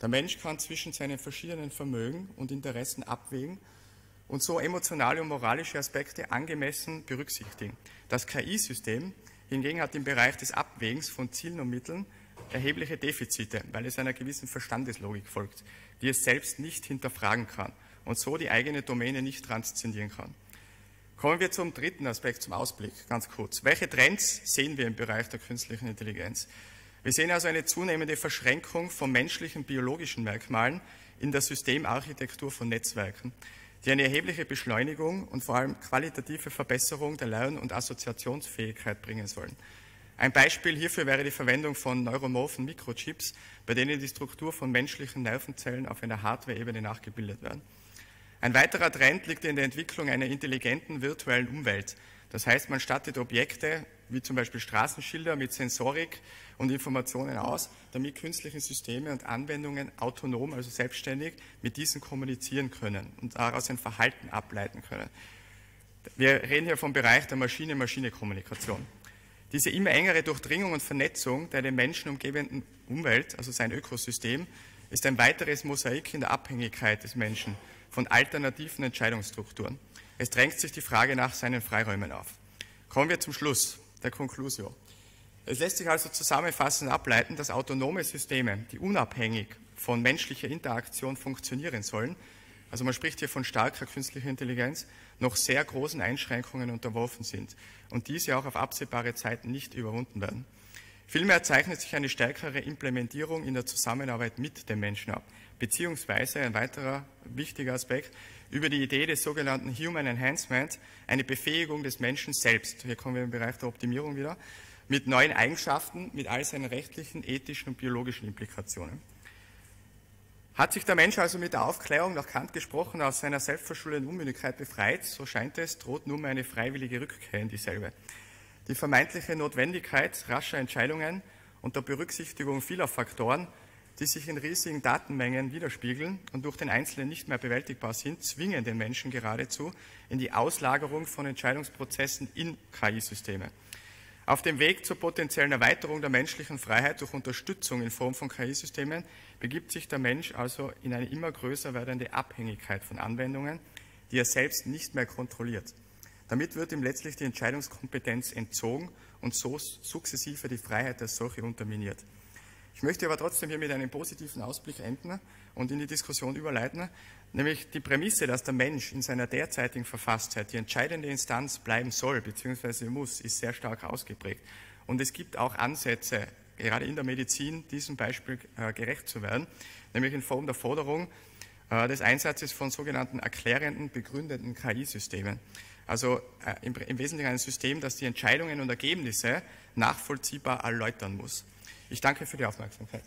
Der Mensch kann zwischen seinen verschiedenen Vermögen und Interessen abwägen und so emotionale und moralische Aspekte angemessen berücksichtigen. Das KI-System hingegen hat im Bereich des Abwägens von Zielen und Mitteln erhebliche Defizite, weil es einer gewissen Verstandeslogik folgt, die es selbst nicht hinterfragen kann und so die eigene Domäne nicht transzendieren kann. Kommen wir zum dritten Aspekt, zum Ausblick, ganz kurz. Welche Trends sehen wir im Bereich der künstlichen Intelligenz? Wir sehen also eine zunehmende Verschränkung von menschlichen biologischen Merkmalen in der Systemarchitektur von Netzwerken, die eine erhebliche Beschleunigung und vor allem qualitative Verbesserung der Lern- und Assoziationsfähigkeit bringen sollen. Ein Beispiel hierfür wäre die Verwendung von neuromorphen Mikrochips, bei denen die Struktur von menschlichen Nervenzellen auf einer Hardware-Ebene nachgebildet werden. Ein weiterer Trend liegt in der Entwicklung einer intelligenten virtuellen Umwelt. Das heißt, man stattet Objekte, wie zum Beispiel Straßenschilder, mit Sensorik und Informationen aus, damit künstliche Systeme und Anwendungen autonom, also selbstständig, mit diesen kommunizieren können und daraus ein Verhalten ableiten können. Wir reden hier vom Bereich der Maschine-Maschine-Kommunikation. Diese immer engere Durchdringung und Vernetzung der den Menschen umgebenden Umwelt, also sein Ökosystem, ist ein weiteres Mosaik in der Abhängigkeit des Menschen von alternativen Entscheidungsstrukturen. Es drängt sich die Frage nach seinen Freiräumen auf. Kommen wir zum Schluss, der Conclusio. Es lässt sich also zusammenfassend ableiten, dass autonome Systeme, die unabhängig von menschlicher Interaktion funktionieren sollen, also man spricht hier von starker künstlicher Intelligenz, noch sehr großen Einschränkungen unterworfen sind und diese auch auf absehbare Zeit nicht überwunden werden. Vielmehr zeichnet sich eine stärkere Implementierung in der Zusammenarbeit mit den Menschen ab, beziehungsweise ein weiterer wichtiger Aspekt über die Idee des sogenannten Human Enhancement, eine Befähigung des Menschen selbst, hier kommen wir im Bereich der Optimierung wieder, mit neuen Eigenschaften, mit all seinen rechtlichen, ethischen und biologischen Implikationen. Hat sich der Mensch also mit der Aufklärung, nach Kant gesprochen, aus seiner selbstverschuldeten Unmündigkeit befreit, so scheint es, droht nunmehr eine freiwillige Rückkehr in dieselbe. Die vermeintliche Notwendigkeit rascher Entscheidungen unter Berücksichtigung vieler Faktoren, die sich in riesigen Datenmengen widerspiegeln und durch den Einzelnen nicht mehr bewältigbar sind, zwingen den Menschen geradezu in die Auslagerung von Entscheidungsprozessen in KI-Systeme. Auf dem Weg zur potenziellen Erweiterung der menschlichen Freiheit durch Unterstützung in Form von KI-Systemen begibt sich der Mensch also in eine immer größer werdende Abhängigkeit von Anwendungen, die er selbst nicht mehr kontrolliert. Damit wird ihm letztlich die Entscheidungskompetenz entzogen und so sukzessive die Freiheit als solche unterminiert. Ich möchte aber trotzdem hier mit einem positiven Ausblick enden und in die Diskussion überleiten, nämlich die Prämisse, dass der Mensch in seiner derzeitigen Verfasstheit die entscheidende Instanz bleiben soll bzw. muss, ist sehr stark ausgeprägt. Und es gibt auch Ansätze, gerade in der Medizin, diesem Beispiel gerecht zu werden, nämlich in Form der Forderung des Einsatzes von sogenannten erklärenden, begründeten KI-Systemen. Also im Wesentlichen ein System, das die Entscheidungen und Ergebnisse nachvollziehbar erläutern muss. Ich danke für die Aufmerksamkeit.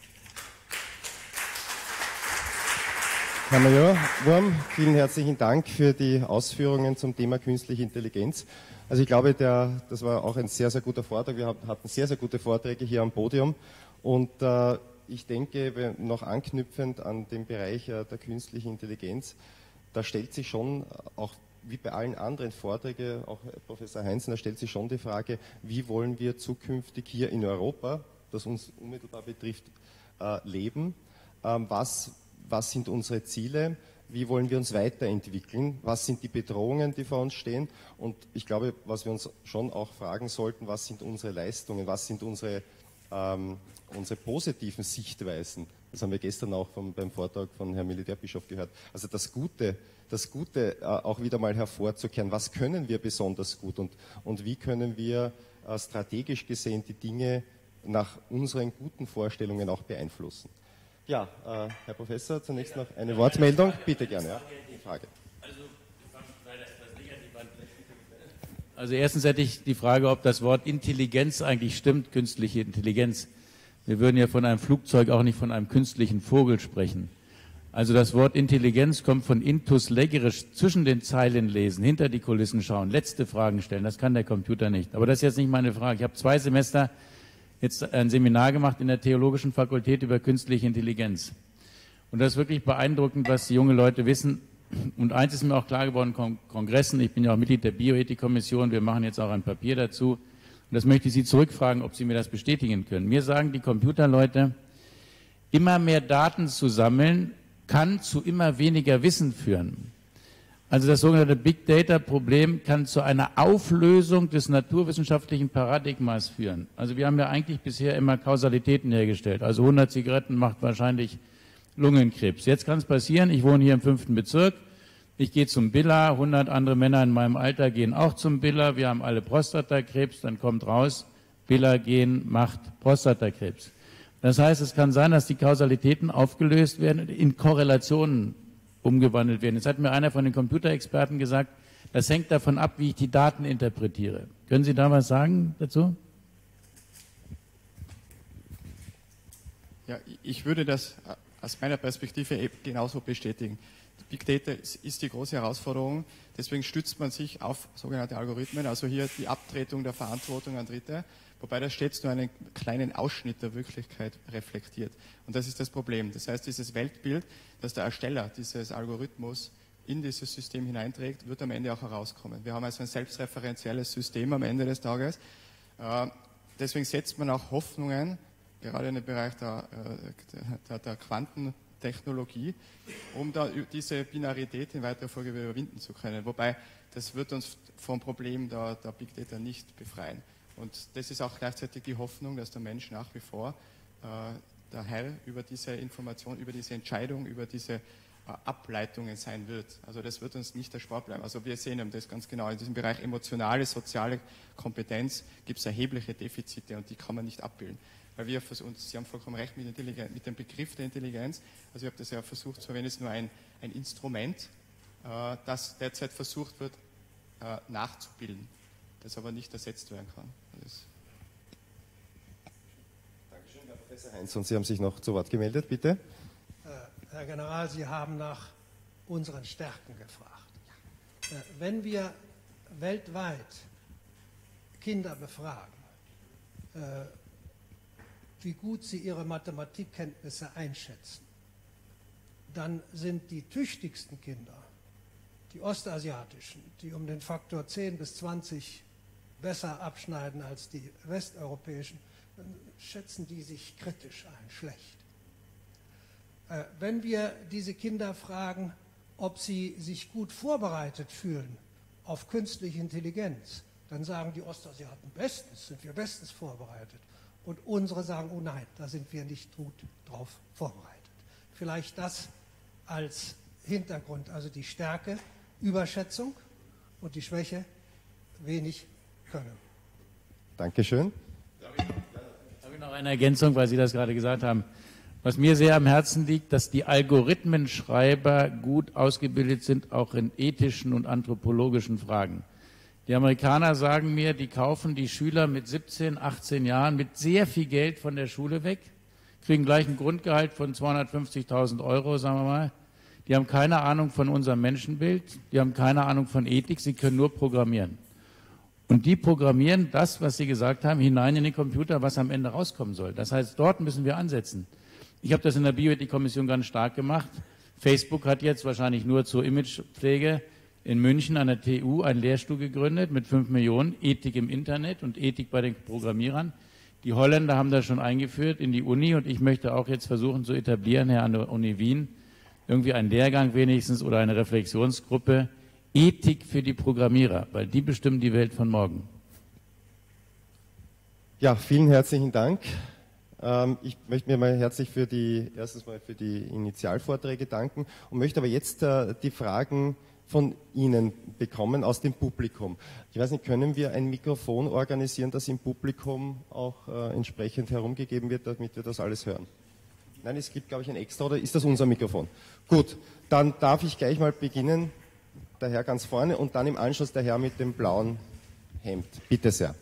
Herr Major Wurm, vielen herzlichen Dank für die Ausführungen zum Thema künstliche Intelligenz. Also ich glaube, das war auch ein sehr, sehr guter Vortrag. Wir hatten sehr, sehr gute Vorträge hier am Podium. Und ich denke, noch anknüpfend an den Bereich der künstlichen Intelligenz, da stellt sich schon auch wie bei allen anderen Vorträgen, auch Professor Heinzen, da stellt sich schon die Frage, wie wollen wir zukünftig hier in Europa, das uns unmittelbar betrifft, leben? Was sind unsere Ziele? Wie wollen wir uns weiterentwickeln? Was sind die Bedrohungen, die vor uns stehen? Und ich glaube, was wir uns schon auch fragen sollten, was sind unsere Leistungen? Was sind unsere positiven Sichtweisen? Das haben wir gestern auch beim Vortrag von Herrn Militärbischof gehört. Also das Gute auch wieder mal hervorzukehren. Was können wir besonders gut und wie können wir strategisch gesehen die Dinge nach unseren guten Vorstellungen auch beeinflussen? Ja, Herr Professor, zunächst noch eine Wortmeldung. Bitte gerne. Ja, die Frage. Also erstens hätte ich die Frage, ob das Wort Intelligenz eigentlich stimmt, künstliche Intelligenz. Wir würden ja von einem Flugzeug auch nicht von einem künstlichen Vogel sprechen. Also das Wort Intelligenz kommt von intus legere, zwischen den Zeilen lesen, hinter die Kulissen schauen, letzte Fragen stellen. Das kann der Computer nicht. Aber das ist jetzt nicht meine Frage. Ich habe 2 Semester jetzt ein Seminar gemacht in der Theologischen Fakultät über künstliche Intelligenz. Und das ist wirklich beeindruckend, was die jungen Leute wissen. Und eins ist mir auch klar geworden, Kongressen, ich bin ja auch Mitglied der Bioethikkommission, wir machen jetzt auch ein Papier dazu. Und das möchte ich Sie zurückfragen, ob Sie mir das bestätigen können. Mir sagen die Computerleute, immer mehr Daten zu sammeln, kann zu immer weniger Wissen führen. Also das sogenannte Big Data Problem kann zu einer Auflösung des naturwissenschaftlichen Paradigmas führen. Also wir haben ja eigentlich bisher immer Kausalitäten hergestellt. Also 100 Zigaretten macht wahrscheinlich Lungenkrebs. Jetzt kann es passieren, ich wohne hier im 5. Bezirk, ich gehe zum Billa, 100 andere Männer in meinem Alter gehen auch zum Billa, wir haben alle Prostatakrebs, dann kommt raus, Billa gehen macht Prostatakrebs. Das heißt, es kann sein, dass die Kausalitäten aufgelöst werden, in Korrelationen umgewandelt werden. Jetzt hat mir einer von den Computerexperten gesagt, das hängt davon ab, wie ich die Daten interpretiere. Können Sie da was sagen dazu? Ja, ich würde das aus meiner Perspektive eben genauso bestätigen. Big Data ist die große Herausforderung, deswegen stützt man sich auf sogenannte Algorithmen, also hier die Abtretung der Verantwortung an Dritte, wobei das stets nur einen kleinen Ausschnitt der Wirklichkeit reflektiert. Und das ist das Problem. Das heißt, dieses Weltbild, das der Ersteller dieses Algorithmus in dieses System hineinträgt, wird am Ende auch herauskommen. Wir haben also ein selbstreferenzielles System am Ende des Tages. Deswegen setzt man auch Hoffnungen, gerade in dem Bereich der Quantentechnologie, um da diese Binarität in weiterer Folge überwinden zu können. Wobei, das wird uns vom Problem der Big Data nicht befreien. Und das ist auch gleichzeitig die Hoffnung, dass der Mensch nach wie vor der Herr über diese Information, über diese Entscheidung, über diese Ableitungen sein wird. Also das wird uns nicht erspart bleiben. Also wir sehen das ganz genau. In diesem Bereich emotionale, soziale Kompetenz gibt es erhebliche Defizite und die kann man nicht abbilden. Weil wir versuchen, Sie haben vollkommen recht mit dem Begriff der Intelligenz, also ich habe das ja versucht zu verwenden, es ist nur ein Instrument, das derzeit versucht wird nachzubilden, das aber nicht ersetzt werden kann. Dankeschön, Herr Professor Heinz. Und Sie haben sich noch zu Wort gemeldet, bitte. Herr General, Sie haben nach unseren Stärken gefragt. Wenn wir weltweit Kinder befragen, wie gut sie ihre Mathematikkenntnisse einschätzen, dann sind die tüchtigsten Kinder, die ostasiatischen, die um den Faktor 10 bis 20 besser abschneiden als die westeuropäischen, dann schätzen die sich kritisch ein, schlecht. Wenn wir diese Kinder fragen, ob sie sich gut vorbereitet fühlen auf künstliche Intelligenz, dann sagen die Ostasiaten bestens, sind wir bestens vorbereitet. Und unsere sagen, oh nein, da sind wir nicht gut drauf vorbereitet. Vielleicht das als Hintergrund, also die Stärke, Überschätzung und die Schwäche, wenig können. Dankeschön. Habe ich noch eine Ergänzung, weil Sie das gerade gesagt haben. Was mir sehr am Herzen liegt, dass die Algorithmenschreiber gut ausgebildet sind, auch in ethischen und anthropologischen Fragen. Die Amerikaner sagen mir, die kaufen die Schüler mit 17, 18 Jahren mit sehr viel Geld von der Schule weg, kriegen gleich ein Grundgehalt von 250.000 €, sagen wir mal. Die haben keine Ahnung von unserem Menschenbild, die haben keine Ahnung von Ethik, sie können nur programmieren. Und die programmieren das, was Sie gesagt haben, hinein in den Computer, was am Ende rauskommen soll. Das heißt, dort müssen wir ansetzen. Ich habe das in der Bioethik-Kommission ganz stark gemacht. Facebook hat jetzt wahrscheinlich nur zur Imagepflege in München an der TU einen Lehrstuhl gegründet mit 5 Millionen, Ethik im Internet und Ethik bei den Programmierern. Die Holländer haben das schon eingeführt in die Uni und ich möchte auch jetzt versuchen zu etablieren, Herr an der Uni Wien, irgendwie einen Lehrgang wenigstens oder eine Reflexionsgruppe, Ethik für die Programmierer, weil die bestimmen die Welt von morgen. Ja, vielen herzlichen Dank. Ich möchte mir mal herzlich erstens mal für die Initialvorträge danken und möchte aber jetzt die Fragen von Ihnen bekommen aus dem Publikum. Ich weiß nicht, können wir ein Mikrofon organisieren, das im Publikum auch entsprechend herumgegeben wird, damit wir das alles hören? Nein, es gibt, glaube ich, ein extra, oder ist das unser Mikrofon? Gut, dann darf ich gleich mal beginnen. Der Herr ganz vorne und dann im Anschluss der Herr mit dem blauen Hemd. Bitte sehr.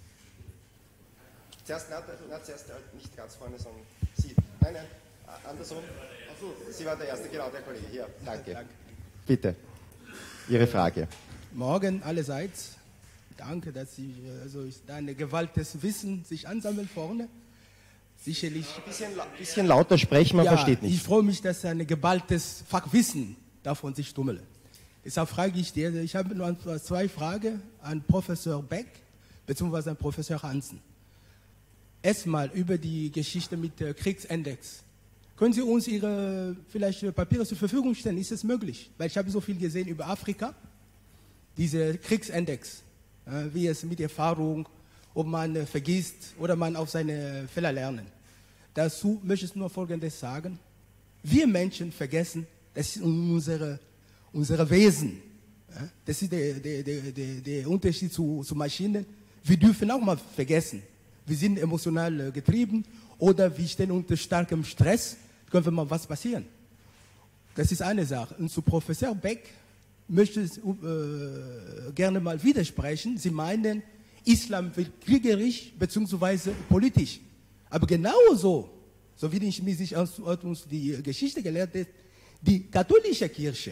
Zuerst nicht ganz vorne, sondern Sie. Nein, andersrum. Achso, Sie waren der Erste, genau, der Kollege. Hier, danke. Bitte, Ihre Frage. Morgen allerseits. Danke, dass Sie eine Gewalt des Wissens sich ansammeln vorne. Sicherlich. Ein bisschen lauter sprechen, man versteht nicht. Ich freue mich, dass eine geballtes Fachwissen davon sich tummelt. Deshalb frage ich dir, ich habe nur 2 Fragen an Professor Beck bzw. an Professor Hansen. Erstmal über die Geschichte mit der Kriegsindex. Können Sie uns Ihre vielleicht Papiere zur Verfügung stellen? Ist es möglich? Weil ich habe so viel gesehen über Afrika, diese Kriegsindex, wie es mit Erfahrung, ob man vergisst oder man auf seine Fehler lernen. Dazu möchte ich nur Folgendes sagen. Wir Menschen vergessen, das ist unsere Wesen. Das ist der Unterschied zu Maschinen. Wir dürfen auch mal vergessen. Wir sind emotional getrieben oder wir stehen unter starkem Stress. Können wir mal was passieren? Das ist eine Sache. Und zu Professor Beck möchte ich gerne mal widersprechen. Sie meinen, Islam wird kriegerisch bzw. politisch. Aber genauso, so wie ich mich hat uns die Geschichte gelehrt hat, die katholische Kirche.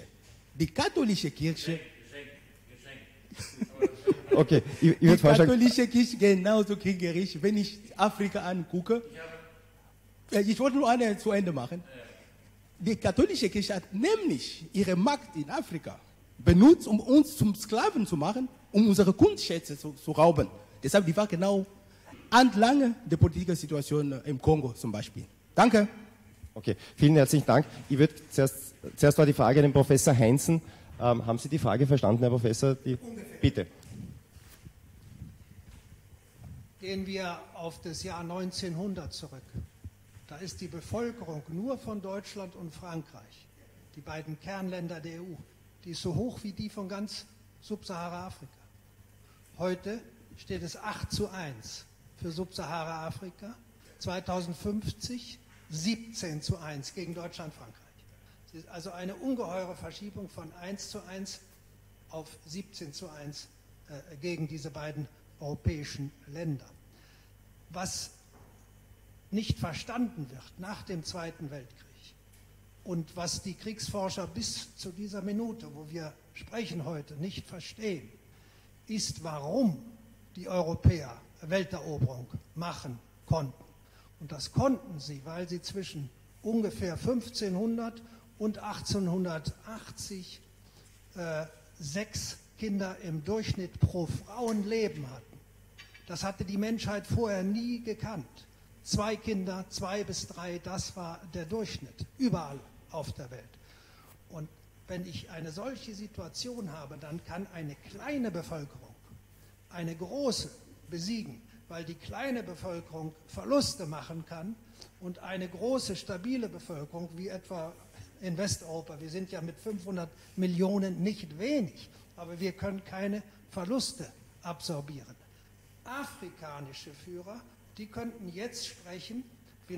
Okay, die katholische Kirche genauso kriegerisch, wenn ich Afrika angucke. Ich wollte nur eine zu Ende machen. Die katholische Kirche hat nämlich ihre Macht in Afrika benutzt, um uns zum Sklaven zu machen, um unsere Kunstschätze zu rauben. Deshalb, die war genau entlang der politischen Situation im Kongo zum Beispiel. Danke. Okay, vielen herzlichen Dank. Ich würde zuerst war die Frage an den Professor Heinzen. Haben Sie die Frage verstanden, Herr Professor? Bitte. Gehen wir auf das Jahr 1900 zurück. Da ist die Bevölkerung nur von Deutschland und Frankreich, die beiden Kernländer der EU, die ist so hoch wie die von ganz Subsahara-Afrika. Heute steht es 8:1 für Subsahara-Afrika, 2050 17:1 gegen Deutschland-Frankreich. Es ist also eine ungeheure Verschiebung von 1:1 auf 17:1 gegen diese beiden europäischen Länder. Was nicht verstanden wird nach dem Zweiten Weltkrieg und was die Kriegsforscher bis zu dieser Minute, wo wir sprechen heute, nicht verstehen, ist, warum die Europäer Welteroberung machen konnten. Und das konnten sie, weil sie zwischen ungefähr 1500 und 1880 6 Kinder im Durchschnitt pro Frauenleben hatten. Das hatte die Menschheit vorher nie gekannt. 2 Kinder, 2 bis 3, das war der Durchschnitt, überall auf der Welt. Und wenn ich eine solche Situation habe, dann kann eine kleine Bevölkerung eine große besiegen, weil die kleine Bevölkerung Verluste machen kann und eine große, stabile Bevölkerung, wie etwa in Westeuropa, wir sind ja mit 500 Millionen nicht wenig, aber wir können keine Verluste absorbieren. Afrikanische Führer, die könnten jetzt sprechen wie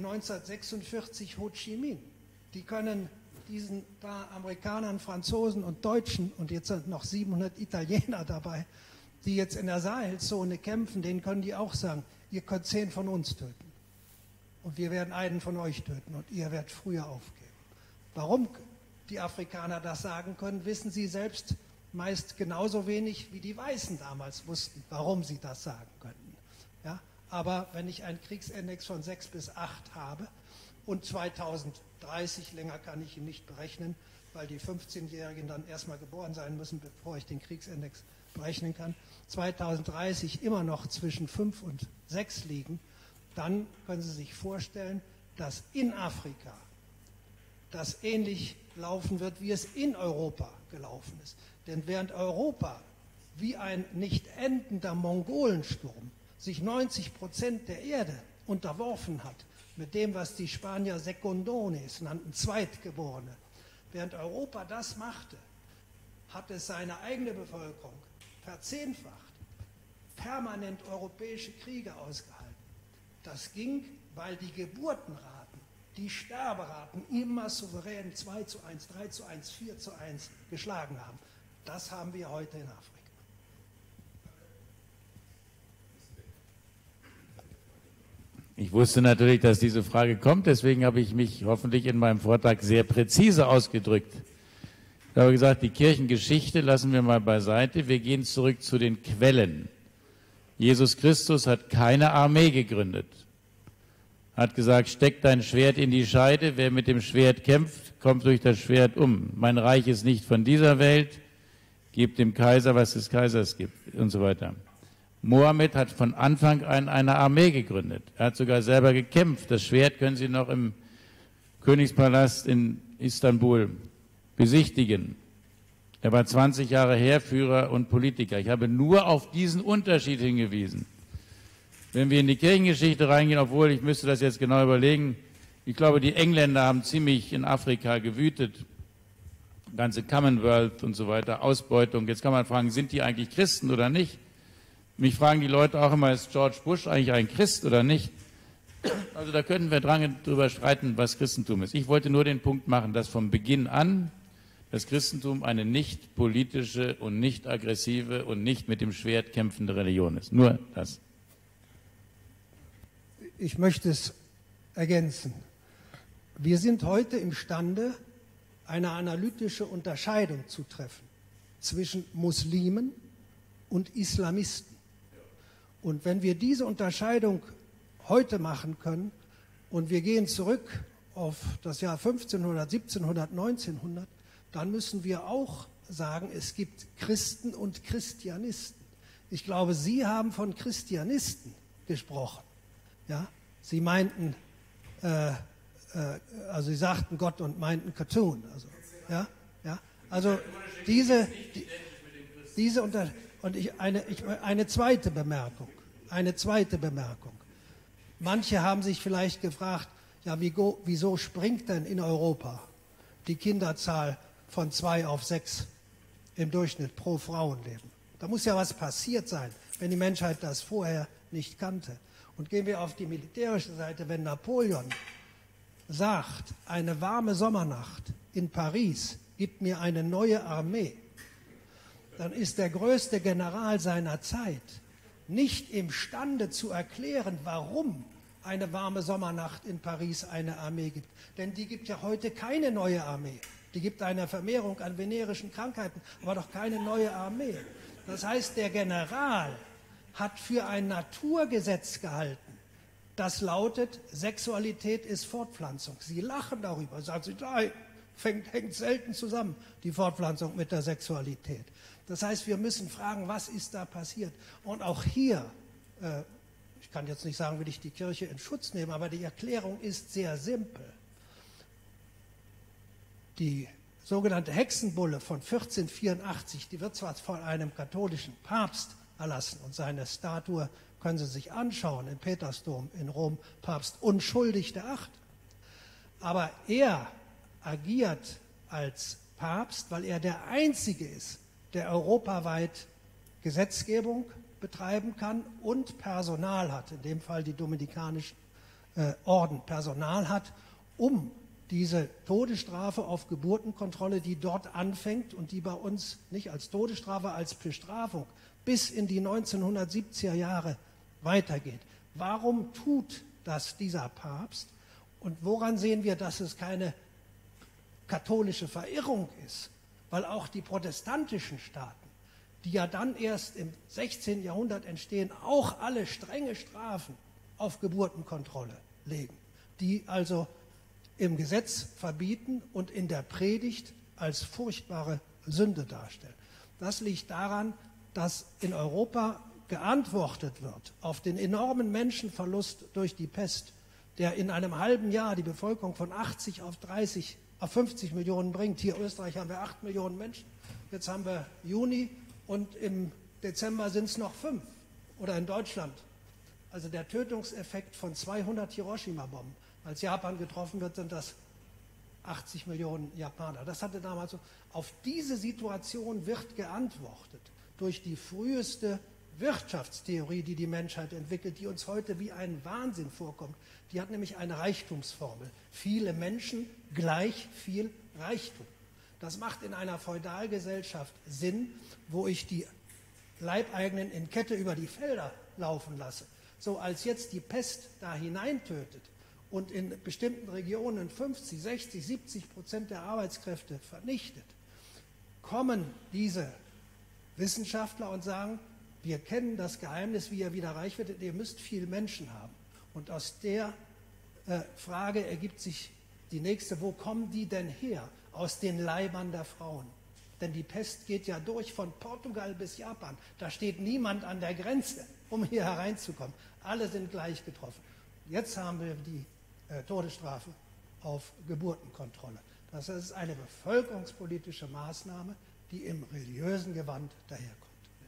1946 Ho Chi Minh. Die können diesen paar Amerikanern, Franzosen und Deutschen, und jetzt sind noch 700 Italiener dabei, die jetzt in der Sahelzone kämpfen, denen können die auch sagen, ihr könnt 10 von uns töten. Und wir werden einen von euch töten und ihr werdet früher aufgeben. Warum die Afrikaner das sagen können, wissen sie selbst meist genauso wenig, wie die Weißen damals wussten, warum sie das sagen könnten. Ja? Aber wenn ich einen Kriegsindex von 6 bis 8 habe und 2030, länger kann ich ihn nicht berechnen, weil die 15-Jährigen dann erstmal geboren sein müssen, bevor ich den Kriegsindex berechnen kann, 2030 immer noch zwischen 5 und 6 liegen, dann können Sie sich vorstellen, dass in Afrika das ähnlich laufen wird, wie es in Europa gelaufen ist. Denn während Europa wie ein nicht endender Mongolensturm sich 90% der Erde unterworfen hat, mit dem, was die Spanier Secondones nannten, Zweitgeborene, während Europa das machte, hat es seine eigene Bevölkerung verzehnfacht, permanent europäische Kriege ausgehalten. Das ging, weil die Geburtenraten, die Sterberaten immer souverän 2:1, 3:1, 4:1 geschlagen haben. Das haben wir heute in Afrika. Ich wusste natürlich, dass diese Frage kommt, deswegen habe ich mich hoffentlich in meinem Vortrag sehr präzise ausgedrückt. Ich habe gesagt, die Kirchengeschichte lassen wir mal beiseite, wir gehen zurück zu den Quellen. Jesus Christus hat keine Armee gegründet, hat gesagt, steck dein Schwert in die Scheide, wer mit dem Schwert kämpft, kommt durch das Schwert um. Mein Reich ist nicht von dieser Welt, gebt dem Kaiser, was des Kaisers gibt und so weiter. Mohammed hat von Anfang an eine Armee gegründet. Er hat sogar selber gekämpft. Das Schwert können Sie noch im Königspalast in Istanbul besichtigen. Er war 20 Jahre Heerführer und Politiker. Ich habe nur auf diesen Unterschied hingewiesen. Wenn wir in die Kirchengeschichte reingehen, obwohl ich müsste das jetzt genau überlegen, ich glaube, die Engländer haben ziemlich in Afrika gewütet, ganze Commonwealth und so weiter, Ausbeutung. Jetzt kann man fragen, sind die eigentlich Christen oder nicht? Mich fragen die Leute auch immer, ist George Bush eigentlich ein Christ oder nicht? Also da könnten wir drüber streiten, was Christentum ist. Ich wollte nur den Punkt machen, dass vom Beginn an das Christentum eine nicht politische und nicht aggressive und nicht mit dem Schwert kämpfende Religion ist. Nur das. Ich möchte es ergänzen. Wir sind heute imstande, eine analytische Unterscheidung zu treffen zwischen Muslimen und Islamisten. Und wenn wir diese Unterscheidung heute machen können und wir gehen zurück auf das Jahr 1500, 1700, 1900, dann müssen wir auch sagen, es gibt Christen und Christianisten. Ich glaube, Sie haben von Christianisten gesprochen. Ja? Sie meinten, also Sie sagten Gott und meinten Cartoon. Also, ja? Ja? Also eine zweite Bemerkung. Manche haben sich vielleicht gefragt, ja, wieso springt denn in Europa die Kinderzahl von 2 auf 6 im Durchschnitt pro Frauenleben? Da muss ja was passiert sein, wenn die Menschheit das vorher nicht kannte. Und gehen wir auf die militärische Seite, wenn Napoleon sagt, eine warme Sommernacht in Paris gibt mir eine neue Armee, dann ist der größte General seiner Zeit nicht imstande zu erklären, warum eine warme Sommernacht in Paris eine Armee gibt. Denn die gibt ja heute keine neue Armee. Die gibt eine Vermehrung an venerischen Krankheiten, aber doch keine neue Armee. Das heißt, der General hat für ein Naturgesetz gehalten, das lautet, Sexualität ist Fortpflanzung. Sie lachen darüber, sagen Sie, nein, hängt selten zusammen, die Fortpflanzung mit der Sexualität. Das heißt, wir müssen fragen, was ist da passiert? Und auch hier, ich kann jetzt nicht sagen, will ich die Kirche in Schutz nehmen, aber die Erklärung ist sehr simpel. Die sogenannte Hexenbulle von 1484, die wird zwar von einem katholischen Papst erlassen und seine Statue können Sie sich anschauen im Petersdom in Rom, Papst unschuldig der Acht. Aber er agiert als Papst, weil er der Einzige ist, der europaweit Gesetzgebung betreiben kann und Personal hat, in dem Fall die dominikanischen Orden Personal hat, um diese Todesstrafe auf Geburtenkontrolle, die dort anfängt und die bei uns nicht als Todesstrafe, als Bestrafung bis in die 1970er Jahre weitergeht. Warum tut das dieser Papst? Und woran sehen wir, dass es keine katholische Verirrung ist? Weil auch die protestantischen Staaten, die ja dann erst im 16. Jahrhundert entstehen, auch alle strenge Strafen auf Geburtenkontrolle legen, die also im Gesetz verbieten und in der Predigt als furchtbare Sünde darstellen. Das liegt daran, dass in Europa geantwortet wird auf den enormen Menschenverlust durch die Pest, der in einem halben Jahr die Bevölkerung von 80 auf 50 Millionen bringt. Hier in Österreich haben wir 8 Millionen Menschen. Jetzt haben wir Juni und im Dezember sind es noch 5. Oder in Deutschland. Also der Tötungseffekt von 200 Hiroshima-Bomben. Als Japan getroffen wird, sind das 80 Millionen Japaner. Das hatte damals so. Auf diese Situation wird geantwortet durch die früheste Wirtschaftstheorie, die die Menschheit entwickelt, die uns heute wie ein Wahnsinn vorkommt. Die hat nämlich eine Reichtumsformel. Viele Menschen gleich viel Reichtum. Das macht in einer Feudalgesellschaft Sinn, wo ich die Leibeigenen in Kette über die Felder laufen lasse. So als jetzt die Pest da hineintötet und in bestimmten Regionen 50, 60, 70% der Arbeitskräfte vernichtet, kommen diese Wissenschaftler und sagen, wir kennen das Geheimnis, wie ihr wieder reich werdet, ihr müsst viel Menschen haben. Und aus der Frage ergibt sich die nächste, wo kommen die denn her? Aus den Leibern der Frauen. Denn die Pest geht ja durch von Portugal bis Japan. Da steht niemand an der Grenze, um hier hereinzukommen. Alle sind gleich getroffen. Jetzt haben wir die Todesstrafe auf Geburtenkontrolle. Das ist eine bevölkerungspolitische Maßnahme, die im religiösen Gewand daherkommt.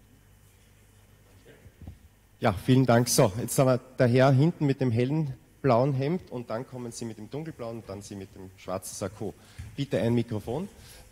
Ja, vielen Dank. So, jetzt haben wir der Herr hinten mit dem hellen blauen Hemd und dann kommen Sie mit dem dunkelblauen und dann Sie mit dem schwarzen Sakko. Bitte ein Mikrofon.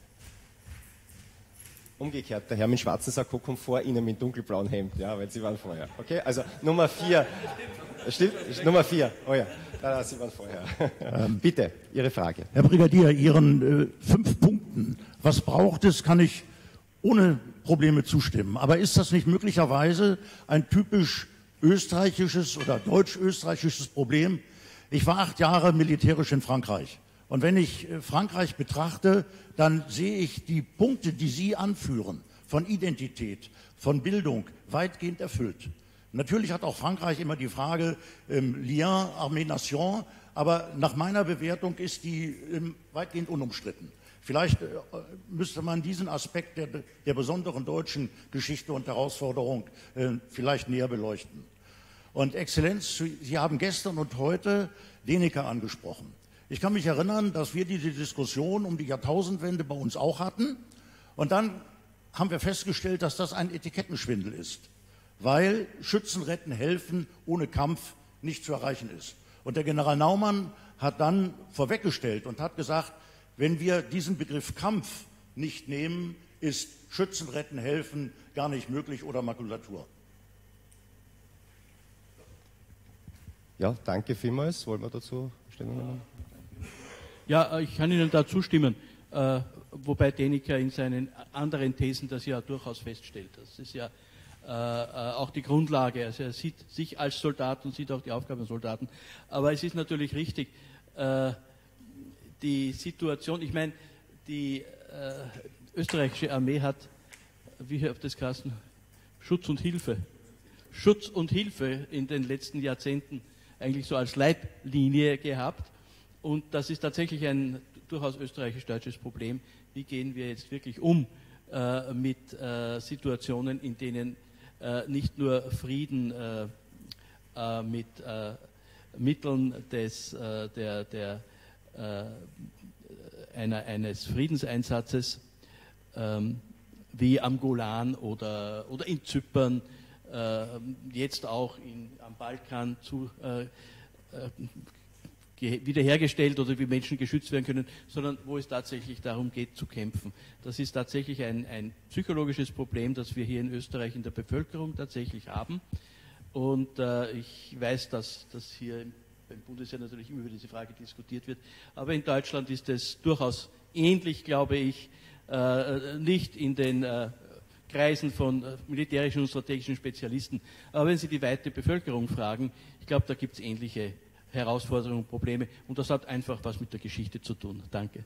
Umgekehrt, der Herr mit dem schwarzen Sakko kommt vor Ihnen mit dem dunkelblauen Hemd, ja, weil Sie waren vorher. Okay, also Nummer 4. Stimmt? Nummer 4. Oh ja, Sie waren vorher. Bitte, Ihre Frage. Herr Brigadier, Ihren 5 Punkten. Was braucht es, kann ich ohne Probleme zustimmen. Aber ist das nicht möglicherweise ein typisch österreichisches oder deutsch-österreichisches Problem? Ich war 8 Jahre militärisch in Frankreich. Und wenn ich Frankreich betrachte, dann sehe ich die Punkte, die Sie anführen, von Identität, von Bildung, weitgehend erfüllt. Natürlich hat auch Frankreich immer die Frage Lien, Armee-Nation, aber nach meiner Bewertung ist die weitgehend unumstritten. Vielleicht müsste man diesen Aspekt der besonderen deutschen Geschichte und Herausforderung vielleicht näher beleuchten. Und Exzellenz, Sie haben gestern und heute Däniken angesprochen. Ich kann mich erinnern, dass wir diese Diskussion um die Jahrtausendwende bei uns auch hatten. Und dann haben wir festgestellt, dass das ein Etikettenschwindel ist, weil Schützen, Retten, Helfen ohne Kampf nicht zu erreichen ist. Und der General Naumann hat dann vorweggestellt und hat gesagt, wenn wir diesen Begriff Kampf nicht nehmen, ist Schützen, Retten, Helfen gar nicht möglich oder Makulatur. Ja, danke vielmals. Wollen wir dazu Stellung nehmen? Ja, ich kann Ihnen da zustimmen, wobei Däniken in seinen anderen Thesen das ja durchaus feststellt. Das ist ja auch die Grundlage. Also er sieht sich als Soldat und sieht auch die Aufgaben der Soldaten. Aber es ist natürlich richtig, die Situation, ich meine, die österreichische Armee hat, wie hat das geheißen, Schutz und Hilfe in den letzten Jahrzehnten eigentlich so als Leitlinie gehabt. Und das ist tatsächlich ein durchaus österreichisch-deutsches Problem. Wie gehen wir jetzt wirklich um mit Situationen, in denen nicht nur Frieden mit Mitteln eines Friedenseinsatzes wie am Golan oder in Zypern, jetzt auch am Balkan wiederhergestellt oder wie Menschen geschützt werden können, sondern wo es tatsächlich darum geht, zu kämpfen. Das ist tatsächlich ein psychologisches Problem, das wir hier in Österreich in der Bevölkerung tatsächlich haben. Und ich weiß, dass das hier beim Bundesheer natürlich immer über diese Frage diskutiert wird. Aber in Deutschland ist es durchaus ähnlich, glaube ich, nicht in den Kreisen von militärischen und strategischen Spezialisten. Aber wenn Sie die weite Bevölkerung fragen, ich glaube, da gibt es ähnliche Herausforderungen und Probleme. Und das hat einfach was mit der Geschichte zu tun. Danke.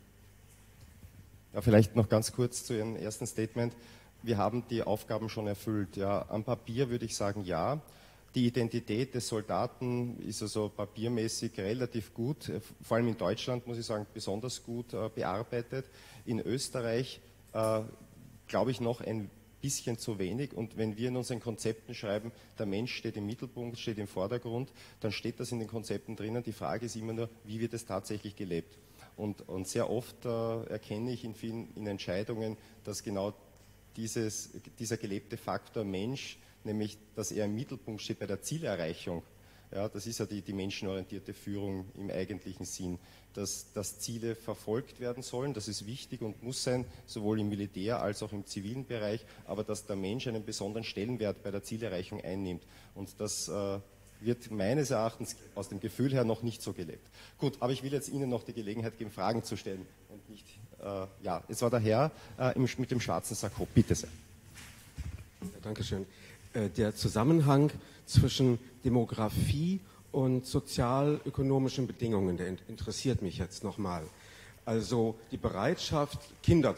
Ja, vielleicht noch ganz kurz zu Ihrem ersten Statement. Wir haben die Aufgaben schon erfüllt. Ja, am Papier würde ich sagen, ja. Die Identität des Soldaten ist also papiermäßig relativ gut, vor allem in Deutschland, muss ich sagen, besonders gut bearbeitet. In Österreich glaube ich noch ein bisschen zu wenig. Und wenn wir in unseren Konzepten schreiben, der Mensch steht im Mittelpunkt, steht im Vordergrund, dann steht das in den Konzepten drinnen. Die Frage ist immer nur, wie wird es tatsächlich gelebt? Und sehr oft erkenne ich in vielen Entscheidungen, dass genau dieser gelebte Faktor Mensch, nämlich dass er im Mittelpunkt steht bei der Zielerreichung, ja, das ist ja die menschenorientierte Führung im eigentlichen Sinn, dass Ziele verfolgt werden sollen, das ist wichtig und muss sein, sowohl im Militär als auch im zivilen Bereich, aber dass der Mensch einen besonderen Stellenwert bei der Zielerreichung einnimmt. Und das wird meines Erachtens aus dem Gefühl her noch nicht so gelebt. Gut, aber ich will jetzt Ihnen noch die Gelegenheit geben, Fragen zu stellen. Und nicht, ja, jetzt war der Herr mit dem schwarzen Sakko. Bitte sehr. Ja, Dankeschön. Der Zusammenhang zwischen Demografie und sozialökonomischen Bedingungen, der interessiert mich jetzt nochmal. Also die Bereitschaft, Kinder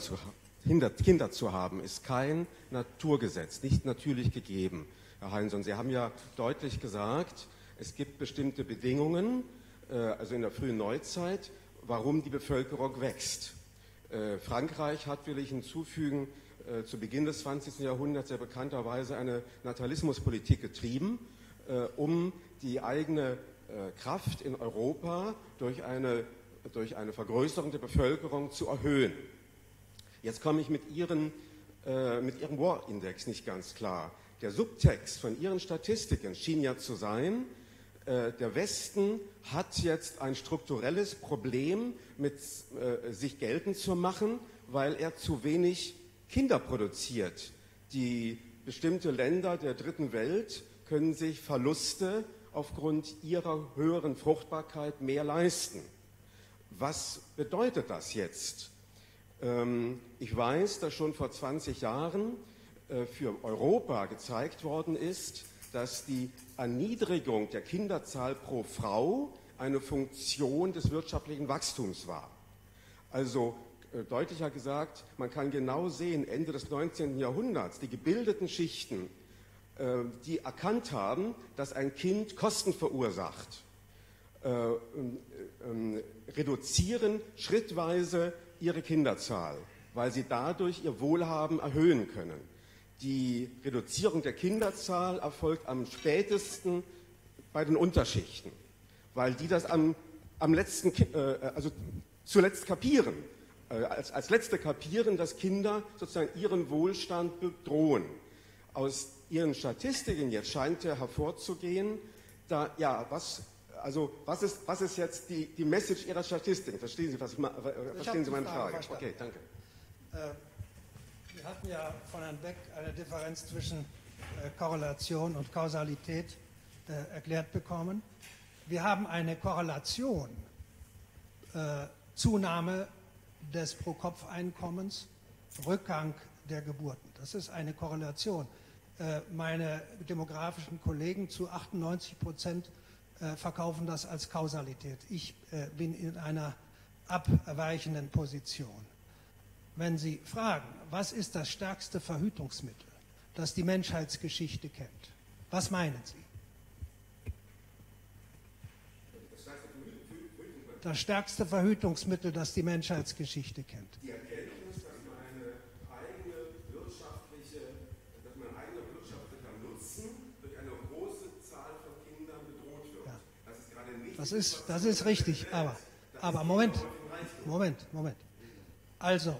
zu haben, ist kein Naturgesetz, nicht natürlich gegeben. Herr Heinsohn, Sie haben ja deutlich gesagt, es gibt bestimmte Bedingungen, also in der frühen Neuzeit, warum die Bevölkerung wächst. Frankreich hat, will ich hinzufügen, zu Beginn des 20. Jahrhunderts ja bekannterweise eine Natalismuspolitik getrieben, um die eigene Kraft in Europa durch eine durch eine Vergrößerung der Bevölkerung zu erhöhen. Jetzt komme ich mit Ihrem War-Index nicht ganz klar. Der Subtext von Ihren Statistiken schien ja zu sein, der Westen hat jetzt ein strukturelles Problem mit sich geltend zu machen, weil er zu wenig Kinder produziert. Die bestimmte Länder der dritten Welt können sich Verluste aufgrund ihrer höheren Fruchtbarkeit mehr leisten. Was bedeutet das jetzt? Ich weiß, dass schon vor 20 Jahren für Europa gezeigt worden ist, dass die Erniedrigung der Kinderzahl pro Frau eine Funktion des wirtschaftlichen Wachstums war. Also deutlicher gesagt, man kann genau sehen, Ende des 19. Jahrhunderts, die gebildeten Schichten, die erkannt haben, dass ein Kind Kosten verursacht, reduzieren schrittweise ihre Kinderzahl, weil sie dadurch ihr Wohlhaben erhöhen können. Die Reduzierung der Kinderzahl erfolgt am spätesten bei den Unterschichten, weil die das zuletzt kapieren, als letzte kapieren, dass Kinder sozusagen ihren Wohlstand bedrohen. Aus Ihren Statistiken jetzt scheint ja hervorzugehen, was ist jetzt die Message Ihrer Statistiken? Verstehen Sie meine Frage? Okay, danke. Wir hatten ja von Herrn Beck eine Differenz zwischen Korrelation und Kausalität erklärt bekommen. Wir haben eine Korrelation, Zunahme des Pro-Kopf-Einkommens, Rückgang der Geburten. Das ist eine Korrelation. Meine demografischen Kollegen zu 98% verkaufen das als Kausalität. Ich bin in einer abweichenden Position. Wenn Sie fragen, was ist das stärkste Verhütungsmittel, das die Menschheitsgeschichte kennt, was meinen Sie? Das stärkste Verhütungsmittel, das die Menschheitsgeschichte kennt. Die Erkenntnis, dass man einen eigenen wirtschaftlicher Nutzen durch eine große Zahl von Kindern bedroht wird. Ja. Das ist gerade nicht. Das ist richtig, aber Moment. Also,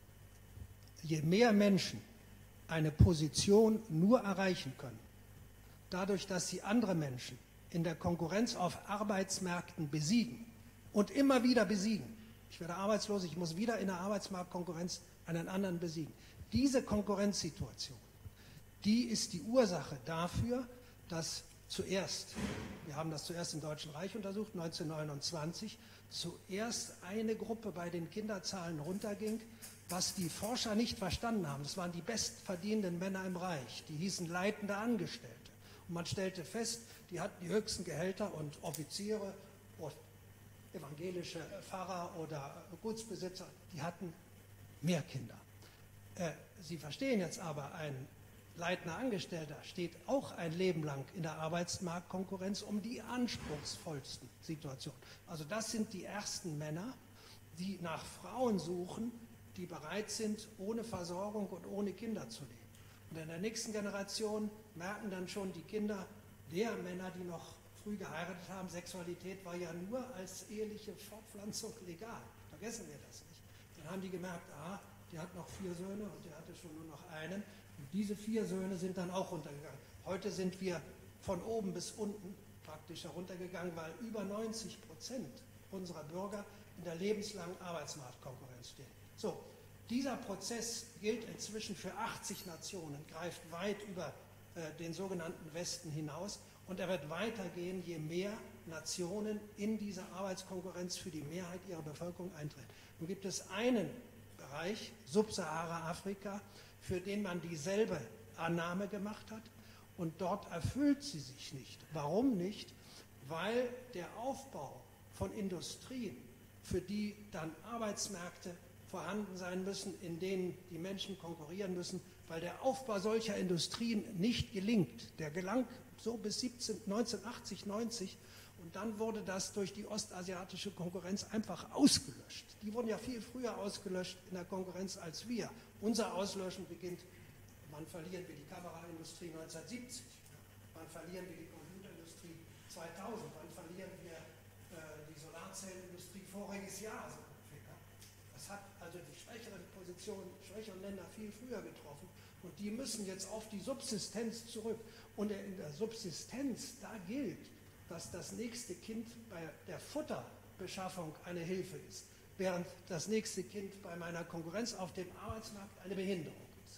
je mehr Menschen eine Position nur erreichen können, dadurch, dass sie andere Menschen in der Konkurrenz auf Arbeitsmärkten besiegen und immer wieder besiegen. Ich werde arbeitslos, ich muss wieder in der Arbeitsmarktkonkurrenz einen anderen besiegen. Diese Konkurrenzsituation, die ist die Ursache dafür, dass zuerst, wir haben das zuerst im Deutschen Reich untersucht, 1929, zuerst eine Gruppe bei den Kinderzahlen runterging, was die Forscher nicht verstanden haben. Das waren die bestverdienenden Männer im Reich, die hießen leitende Angestellte. Und man stellte fest, die hatten die höchsten Gehälter und Offiziere, evangelische Pfarrer oder Gutsbesitzer, die hatten mehr Kinder. Sie verstehen jetzt aber, ein leitender Angestellter steht auch ein Leben lang in der Arbeitsmarktkonkurrenz um die anspruchsvollsten Situationen. Also das sind die ersten Männer, die nach Frauen suchen, die bereit sind, ohne Versorgung und ohne Kinder zu leben. Und in der nächsten Generation merken dann schon die Kinder der Männer, die noch früh geheiratet haben, Sexualität war ja nur als eheliche Fortpflanzung legal. Vergessen wir das nicht. Dann haben die gemerkt, die hat noch 4 Söhne und der hatte schon nur noch einen. Und diese 4 Söhne sind dann auch runtergegangen. Heute sind wir von oben bis unten praktisch heruntergegangen, weil über 90% unserer Bürger in der lebenslangen Arbeitsmarktkonkurrenz stehen. So, dieser Prozess gilt inzwischen für 80 Nationen, greift weit über den sogenannten Westen hinaus. Und er wird weitergehen, je mehr Nationen in diese Arbeitskonkurrenz für die Mehrheit ihrer Bevölkerung eintreten. Nun gibt es einen Bereich, Subsahara-Afrika, für den man dieselbe Annahme gemacht hat. Und dort erfüllt sie sich nicht. Warum nicht? Weil der Aufbau von Industrien, für die dann Arbeitsmärkte vorhanden sein müssen, in denen die Menschen konkurrieren müssen, weil der Aufbau solcher Industrien nicht gelingt. Der gelang so bis 1980, 90 und dann wurde das durch die ostasiatische Konkurrenz einfach ausgelöscht. Die wurden ja viel früher ausgelöscht in der Konkurrenz als wir. Unser Auslöschen beginnt, man verlieren wir die Kameraindustrie 1970, man verlieren wir die Computerindustrie 2000, man verlieren wir die Solarzellenindustrie voriges Jahr so ungefähr. Das hat also die schwächeren Länder viel früher getroffen und die müssen jetzt auf die Subsistenz zurück. Und in der Subsistenz, da gilt, dass das nächste Kind bei der Futterbeschaffung eine Hilfe ist, während das nächste Kind bei meiner Konkurrenz auf dem Arbeitsmarkt eine Behinderung ist.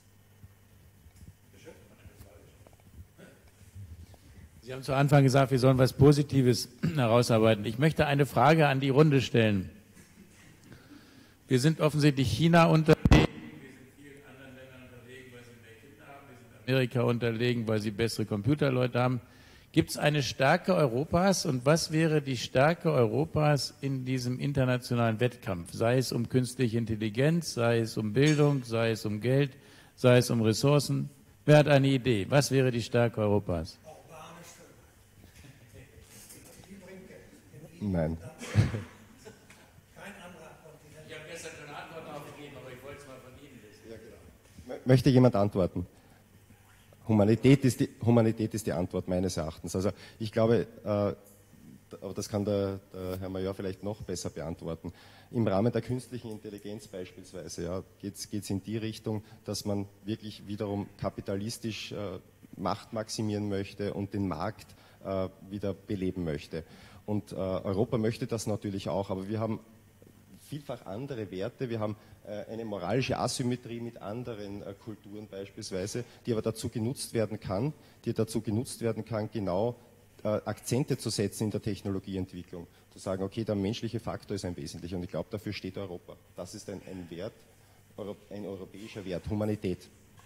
Sie haben zu Anfang gesagt, wir sollen was Positives herausarbeiten. Ich möchte eine Frage an die Runde stellen. Wir sind offensichtlich China unterlegen, wir sind vielen anderen Ländern unterlegen, weil sie mehr Kinder haben, wir sind Amerika unterlegen, weil sie bessere Computerleute haben. Gibt es eine Stärke Europas und was wäre die Stärke Europas in diesem internationalen Wettkampf? Sei es um künstliche Intelligenz, sei es um Bildung, sei es um Geld, sei es um Ressourcen. Wer hat eine Idee? Was wäre die Stärke Europas? Nein. Ich habe gestern schon Antworten aufgegeben, aber ich wollte es mal von Ihnen wissen. Ja, genau. Möchte jemand antworten? Humanität ist die Antwort meines Erachtens. Also ich glaube, aber das kann der Herr Major vielleicht noch besser beantworten. Im Rahmen der künstlichen Intelligenz beispielsweise ja, geht es in die Richtung, dass man wirklich wiederum kapitalistisch Macht maximieren möchte und den Markt wieder beleben möchte. Und Europa möchte das natürlich auch, aber wir haben vielfach andere Werte. Wir haben eine moralische Asymmetrie mit anderen Kulturen beispielsweise, die aber dazu genutzt werden kann, genau Akzente zu setzen in der Technologieentwicklung. Zu sagen, okay, der menschliche Faktor ist ein wesentlicher und ich glaube, dafür steht Europa. Das ist ein Wert, ein europäischer Wert, Humanität.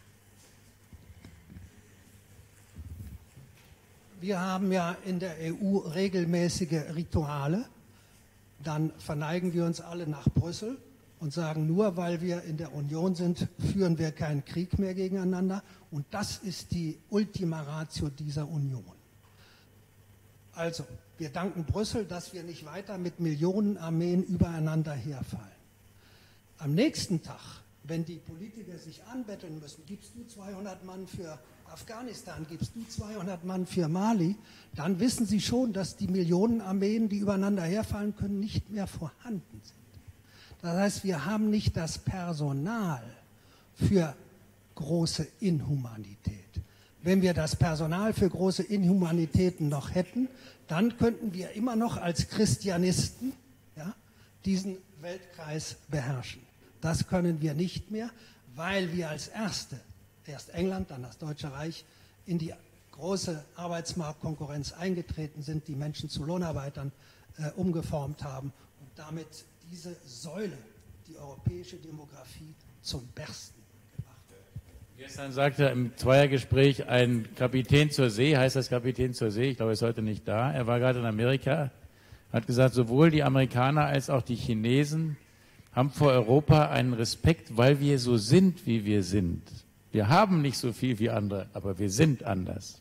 Wir haben ja in der EU regelmäßige Rituale. Dann verneigen wir uns alle nach Brüssel und sagen, nur weil wir in der Union sind, führen wir keinen Krieg mehr gegeneinander. Und das ist die Ultima Ratio dieser Union. Also, wir danken Brüssel, dass wir nicht weiter mit Millionenarmeen übereinander herfallen. Am nächsten Tag, wenn die Politiker sich anbetteln müssen, gibst du 200 Mann für Afghanistan, gibst du 200 Mann für Mali, dann wissen sie schon, dass die Millionenarmeen, die übereinander herfallen können, nicht mehr vorhanden sind. Das heißt, wir haben nicht das Personal für große Inhumanität. Wenn wir das Personal für große Inhumanitäten noch hätten, dann könnten wir immer noch als Christianisten diesen Weltkreis beherrschen. Das können wir nicht mehr, weil wir als Erste, erst England, dann das Deutsche Reich, in die große Arbeitsmarktkonkurrenz eingetreten sind, die Menschen zu Lohnarbeitern umgeformt haben und damit diese Säule, die europäische Demografie, zum Bersten gebracht hat. Gestern sagte im Zweiergespräch ein Kapitän zur See, heißt das Kapitän zur See, ich glaube, er ist heute nicht da, er war gerade in Amerika, hat gesagt, sowohl die Amerikaner als auch die Chinesen haben vor Europa einen Respekt, weil wir so sind, wie wir sind. Wir haben nicht so viel wie andere, aber wir sind anders.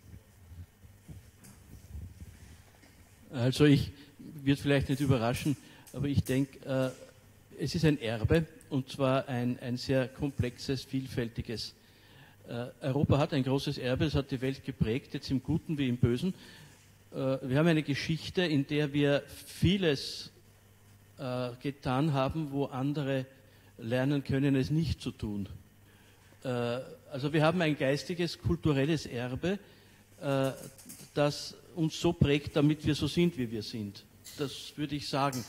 Also ich wird vielleicht nicht überraschen, aber ich denke, es ist ein Erbe und zwar ein sehr komplexes, vielfältiges. Europa hat ein großes Erbe, das hat die Welt geprägt, jetzt im Guten wie im Bösen. Wir haben eine Geschichte, in der wir vieles getan haben, wo andere lernen können, es nicht zu tun. Also wir haben ein geistiges, kulturelles Erbe, das uns so prägt, damit wir so sind, wie wir sind. Das würde ich sagen.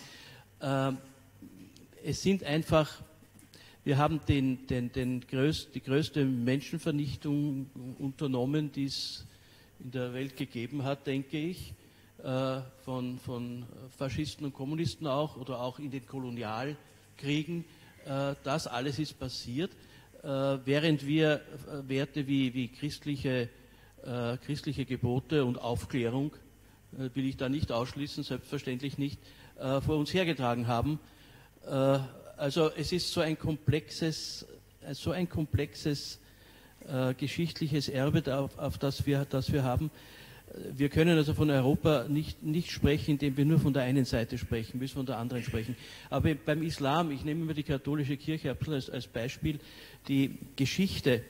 Es sind einfach, wir haben die größte Menschenvernichtung unternommen, die es in der Welt gegeben hat, denke ich, von Faschisten und Kommunisten auch oder auch in den Kolonialkriegen. Das alles ist passiert, während wir Werte wie christliche Gebote und Aufklärung, will ich da nicht ausschließen, selbstverständlich nicht, vor uns hergetragen haben. Also es ist so ein komplexes geschichtliches Erbe, auf das wir haben. Wir können also von Europa nicht sprechen, indem wir nur von der einen Seite sprechen, wir müssen von der anderen sprechen. Aber beim Islam, ich nehme immer die katholische Kirche als Beispiel, die Geschichte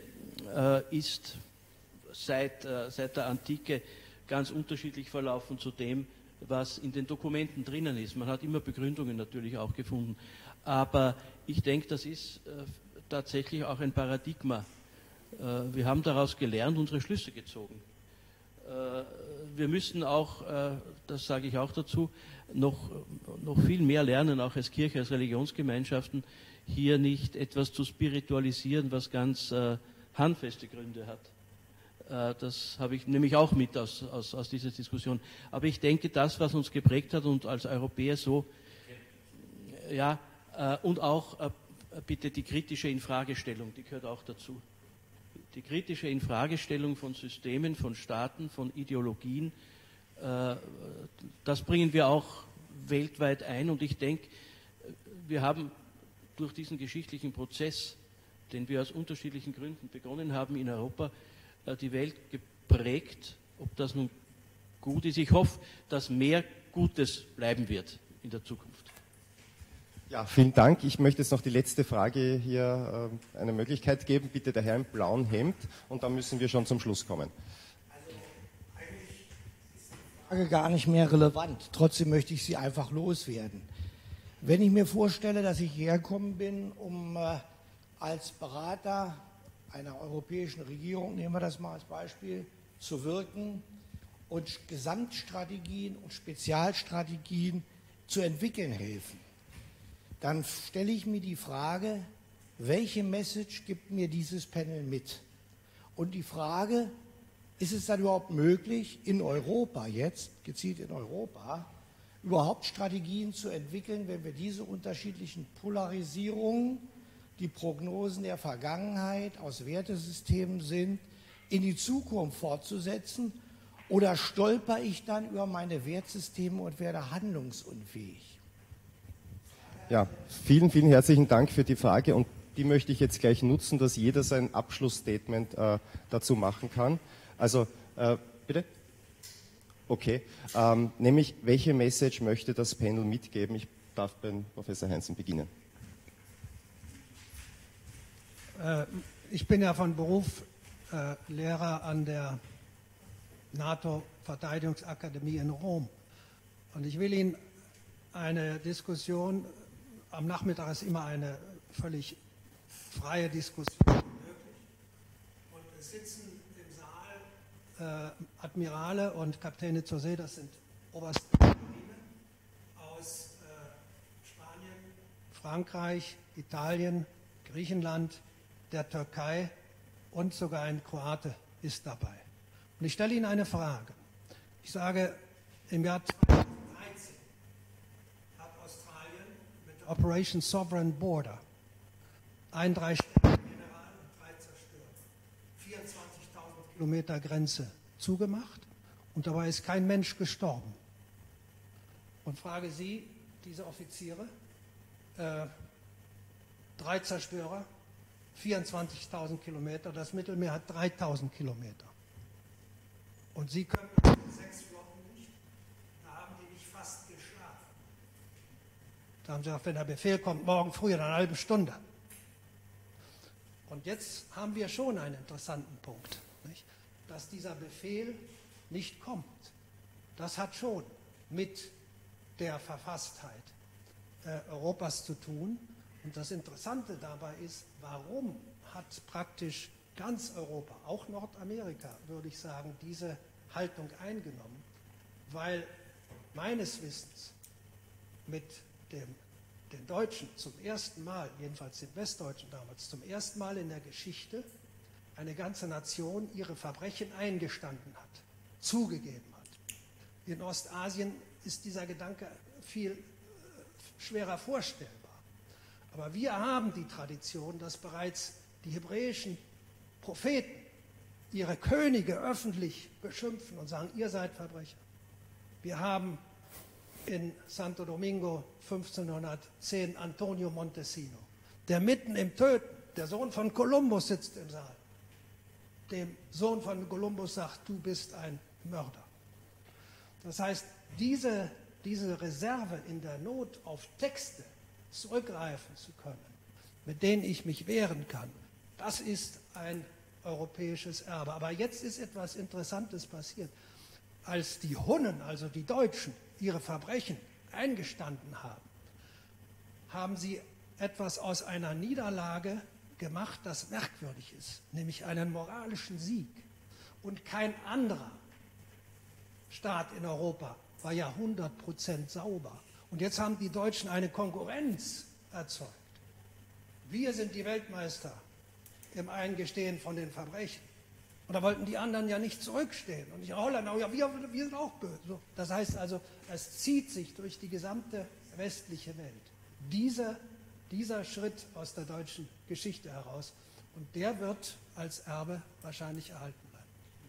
ist seit der Antike ganz unterschiedlich verlaufen zu dem, was in den Dokumenten drinnen ist. Man hat immer Begründungen natürlich auch gefunden. Aber ich denke, das ist tatsächlich auch ein Paradigma. Wir haben daraus gelernt, unsere Schlüsse gezogen. Wir müssen auch, das sage ich auch dazu, noch viel mehr lernen, auch als Kirche, als Religionsgemeinschaften, hier nicht etwas zu spiritualisieren, was ganz handfeste Gründe hat. Das habe ich nämlich auch mit aus dieser Diskussion. Aber ich denke, das, was uns geprägt hat und als Europäer so, ja, und auch bitte die kritische Infragestellung, die gehört auch dazu. Die kritische Infragestellung von Systemen, von Staaten, von Ideologien, das bringen wir auch weltweit ein. Und ich denke, wir haben durch diesen geschichtlichen Prozess, den wir aus unterschiedlichen Gründen begonnen haben in Europa, die Welt geprägt. Ob das nun gut ist, ich hoffe, dass mehr Gutes bleiben wird in der Zukunft. Ja, vielen Dank. Ich möchte jetzt noch die letzte Frage hier eine Möglichkeit geben. Bitte der Herr im blauen Hemd und dann müssen wir schon zum Schluss kommen. Also eigentlich ist die Frage gar nicht mehr relevant. Trotzdem möchte ich sie einfach loswerden. Wenn ich mir vorstelle, dass ich hergekommen bin, um als Berater einer europäischen Regierung, nehmen wir das mal als Beispiel, zu wirken und Gesamtstrategien und Spezialstrategien zu entwickeln helfen, dann stelle ich mir die Frage, welche Message gibt mir dieses Panel mit? Und die Frage, ist es dann überhaupt möglich, in Europa jetzt, gezielt in Europa, überhaupt Strategien zu entwickeln, wenn wir diese unterschiedlichen Polarisierungen, die Prognosen der Vergangenheit aus Wertesystemen sind, in die Zukunft fortzusetzen? Oder stolper ich dann über meine Wertsysteme und werde handlungsunfähig? Ja, vielen, vielen herzlichen Dank für die Frage und die möchte ich jetzt gleich nutzen, dass jeder sein Abschlussstatement dazu machen kann. Also, bitte? Okay, nämlich welche Message möchte das Panel mitgeben? Ich darf beim Professor Heinzen beginnen. Ich bin ja von Beruf Lehrer an der NATO-Verteidigungsakademie in Rom. Und ich will Ihnen eine Diskussion, am Nachmittag ist immer eine völlig freie Diskussion möglich. Und es sitzen im Saal Admirale und Kapitäne zur See, das sind Oberste der Marine aus Spanien, Frankreich, Italien, Griechenland, der Türkei und sogar ein Kroate ist dabei. Und ich stelle Ihnen eine Frage. Ich sage, im Jahr 2013 hat Australien mit der Operation Sovereign Border 31 General und 3 Zerstörer, 24.000 Kilometer Grenze zugemacht und dabei ist kein Mensch gestorben. Und frage Sie, diese Offiziere, 3 Zerstörer, 24.000 Kilometer, das Mittelmeer hat 3.000 Kilometer. Und Sie können 6 Flotten nicht, da haben die nicht fast geschlafen. Da haben sie gesagt, wenn der Befehl kommt, morgen früh in einer halben Stunde. Und jetzt haben wir schon einen interessanten Punkt, nicht? Dass dieser Befehl nicht kommt. Das hat schon mit der Verfasstheit Europas zu tun. Und das Interessante dabei ist, warum hat praktisch ganz Europa, auch Nordamerika, würde ich sagen, diese Haltung eingenommen? Weil meines Wissens mit den Deutschen zum ersten Mal, jedenfalls den Westdeutschen damals, zum ersten Mal in der Geschichte eine ganze Nation ihre Verbrechen eingestanden hat, zugegeben hat. In Ostasien ist dieser Gedanke viel schwerer vorstellbar. Aber wir haben die Tradition, dass bereits die hebräischen Propheten ihre Könige öffentlich beschimpfen und sagen, ihr seid Verbrecher. Wir haben in Santo Domingo 1510 Antonio Montesino, der mitten im Töten, der Sohn von Kolumbus sitzt im Saal, dem Sohn von Kolumbus sagt, du bist ein Mörder. Das heißt, diese Reserve in der Not auf Texte zurückgreifen zu können, mit denen ich mich wehren kann, das ist ein europäisches Erbe. Aber jetzt ist etwas Interessantes passiert. als die Hunnen, also die Deutschen, ihre Verbrechen eingestanden haben, haben sie etwas aus einer Niederlage gemacht, das merkwürdig ist, nämlich einen moralischen Sieg. Und kein anderer Staat in Europa war ja 100% sauber. Und jetzt haben die Deutschen eine Konkurrenz erzeugt. Wir sind die Weltmeister im Eingestehen von den Verbrechen. Und da wollten die anderen ja nicht zurückstehen. Und die Holländer, ja, wir sind auch böse. So, das heißt also, es zieht sich durch die gesamte westliche Welt. Dieser Schritt aus der deutschen Geschichte heraus. Und der wird als Erbe wahrscheinlich erhalten bleiben.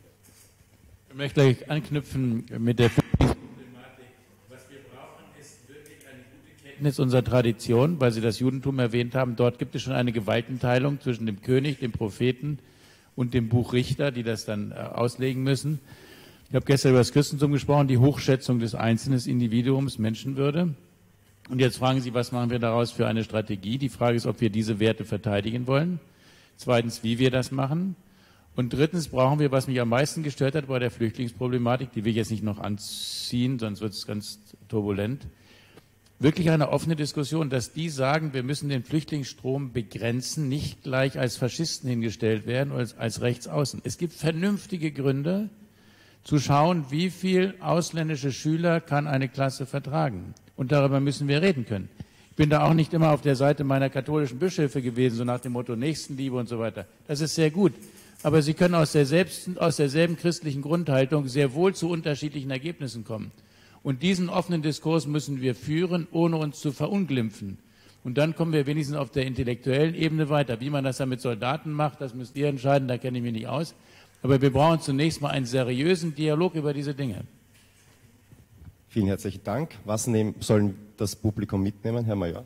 Ich möchte gleich anknüpfen mit der Flüchtlingsproblematik. Was wir brauchen, ist wirklich eine gute Kenntnis unserer Tradition, weil Sie das Judentum erwähnt haben. Dort gibt es schon eine Gewaltenteilung zwischen dem König, dem Propheten und dem Buch Richter, die das dann auslegen müssen. Ich habe gestern über das Christentum gesprochen, die Hochschätzung des einzelnen Individuums, Menschenwürde. Und jetzt fragen Sie, was machen wir daraus für eine Strategie? Die Frage ist, ob wir diese Werte verteidigen wollen. Zweitens, wie wir das machen. Und drittens brauchen wir, was mich am meisten gestört hat bei der Flüchtlingsproblematik, die will ich jetzt nicht noch anziehen, sonst wird es ganz turbulent, wirklich eine offene Diskussion, dass die sagen, wir müssen den Flüchtlingsstrom begrenzen, nicht gleich als Faschisten hingestellt werden oder als Rechtsaußen. Es gibt vernünftige Gründe, zu schauen, wie viel ausländische Schüler kann eine Klasse vertragen. Und darüber müssen wir reden können. Ich bin da auch nicht immer auf der Seite meiner katholischen Bischöfe gewesen, so nach dem Motto Nächstenliebe und so weiter. Das ist sehr gut. Aber sie können aus derselben christlichen Grundhaltung sehr wohl zu unterschiedlichen Ergebnissen kommen. Und diesen offenen Diskurs müssen wir führen, ohne uns zu verunglimpfen. Und dann kommen wir wenigstens auf der intellektuellen Ebene weiter. Wie man das dann mit Soldaten macht, das müsst ihr entscheiden, da kenne ich mich nicht aus. Aber wir brauchen zunächst mal einen seriösen Dialog über diese Dinge. Vielen herzlichen Dank. Was soll das Publikum mitnehmen, Herr Major?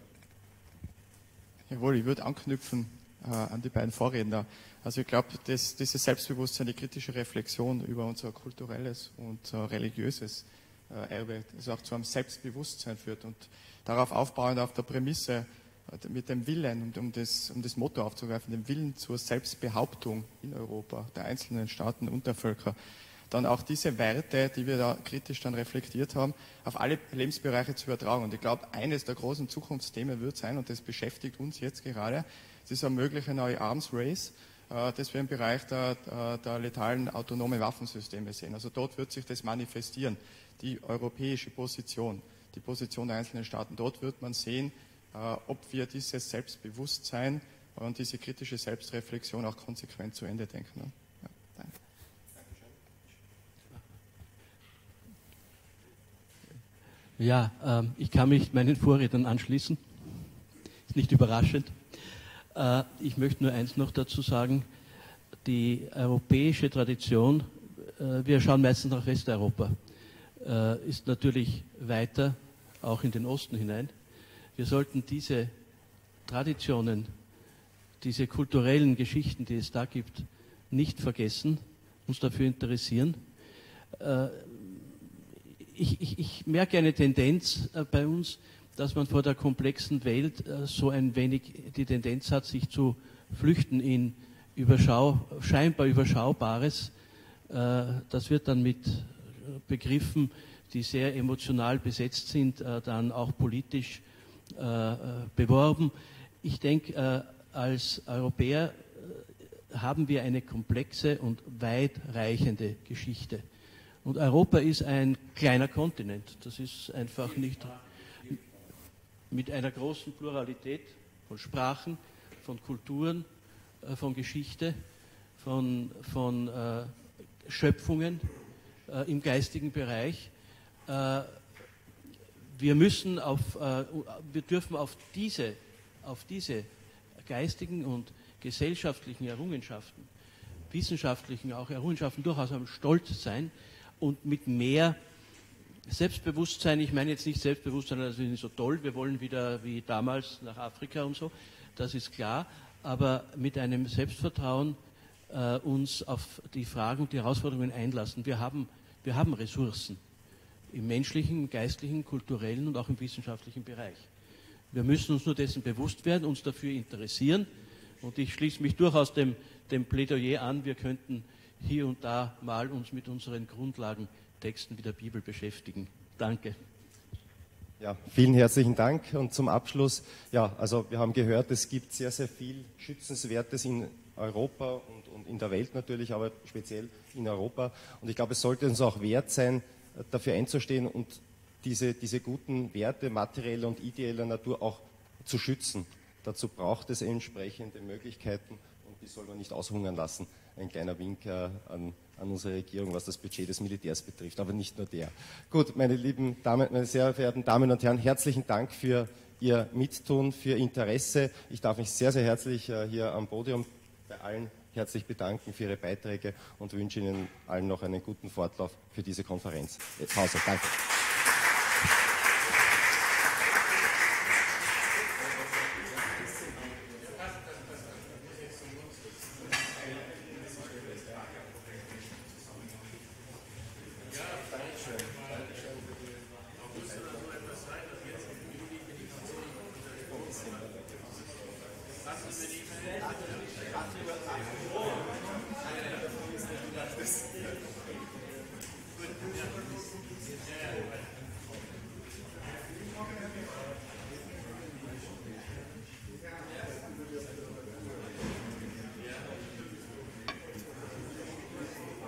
Jawohl, ich würde anknüpfen an die beiden Vorredner. Also ich glaube, dieses Selbstbewusstsein, die kritische Reflexion über unser kulturelles und religiöses Erbe, das auch zu einem Selbstbewusstsein führt und darauf aufbauend auf der Prämisse mit dem Willen, um das Motto aufzugreifen, dem Willen zur Selbstbehauptung in Europa, der einzelnen Staaten und der Völker, dann auch diese Werte, die wir da kritisch dann reflektiert haben, auf alle Lebensbereiche zu übertragen. Und ich glaube, eines der großen Zukunftsthemen wird sein, und das beschäftigt uns jetzt gerade, das ist eine mögliche neue Arms Race, das wir im Bereich der letalen autonomen Waffensysteme sehen. Also dort wird sich das manifestieren, die europäische Position, die Position der einzelnen Staaten. Dort wird man sehen, ob wir dieses Selbstbewusstsein und diese kritische Selbstreflexion auch konsequent zu Ende denken. Ja, danke. Ja, ich kann mich meinen Vorrednern anschließen. Ist nicht überraschend. Ich möchte nur eins noch dazu sagen. Die europäische Tradition, wir schauen meistens nach Westeuropa, ist natürlich weiter, auch in den Osten hinein. Wir sollten diese Traditionen, diese kulturellen Geschichten, die es da gibt, nicht vergessen, uns dafür interessieren. Ich merke eine Tendenz bei uns, dass man vor der komplexen Welt so ein wenig die Tendenz hat, sich zu flüchten in scheinbar Überschaubares. Das wird dann mit Begriffen, die sehr emotional besetzt sind, dann auch politisch beworben. Ich denke, als Europäer haben wir eine komplexe und weitreichende Geschichte. Und Europa ist ein kleiner Kontinent. Das ist einfach nicht mit einer großen Pluralität von Sprachen, von Kulturen, von Geschichte, von Schöpfungen im geistigen Bereich. Wir dürfen auf diese geistigen und gesellschaftlichen Errungenschaften, wissenschaftlichen auch Errungenschaften durchaus stolz sein und mit mehr Selbstbewusstsein, ich meine jetzt nicht Selbstbewusstsein, das ist nicht so toll, wir wollen wieder wie damals nach Afrika und so, das ist klar, aber mit einem Selbstvertrauen uns auf die Fragen und die Herausforderungen einlassen. Wir haben Ressourcen im menschlichen, im geistlichen, kulturellen und auch im wissenschaftlichen Bereich. Wir müssen uns nur dessen bewusst werden, uns dafür interessieren und ich schließe mich durchaus dem Plädoyer an, wir könnten hier und da mal uns mit unseren Grundlagentexten wie der Bibel beschäftigen. Danke. Ja, vielen herzlichen Dank. Und zum Abschluss, ja, also wir haben gehört, es gibt sehr, sehr viel Schützenswertes in Europa und in der Welt natürlich, aber speziell in Europa. Und ich glaube, es sollte uns auch wert sein, dafür einzustehen und diese guten Werte materieller und ideeller Natur auch zu schützen. Dazu braucht es entsprechende Möglichkeiten und die soll man nicht aushungern lassen. Ein kleiner Wink an unsere Regierung, was das Budget des Militärs betrifft, aber nicht nur der. Gut, meine lieben Damen, meine sehr verehrten Damen und Herren, herzlichen Dank für Ihr Mittun, für Ihr Interesse. Ich darf mich sehr, sehr herzlich hier am Podium bei allen herzlich bedanken für Ihre Beiträge und wünsche Ihnen allen noch einen guten Fortlauf für diese Konferenz. Pause. Danke.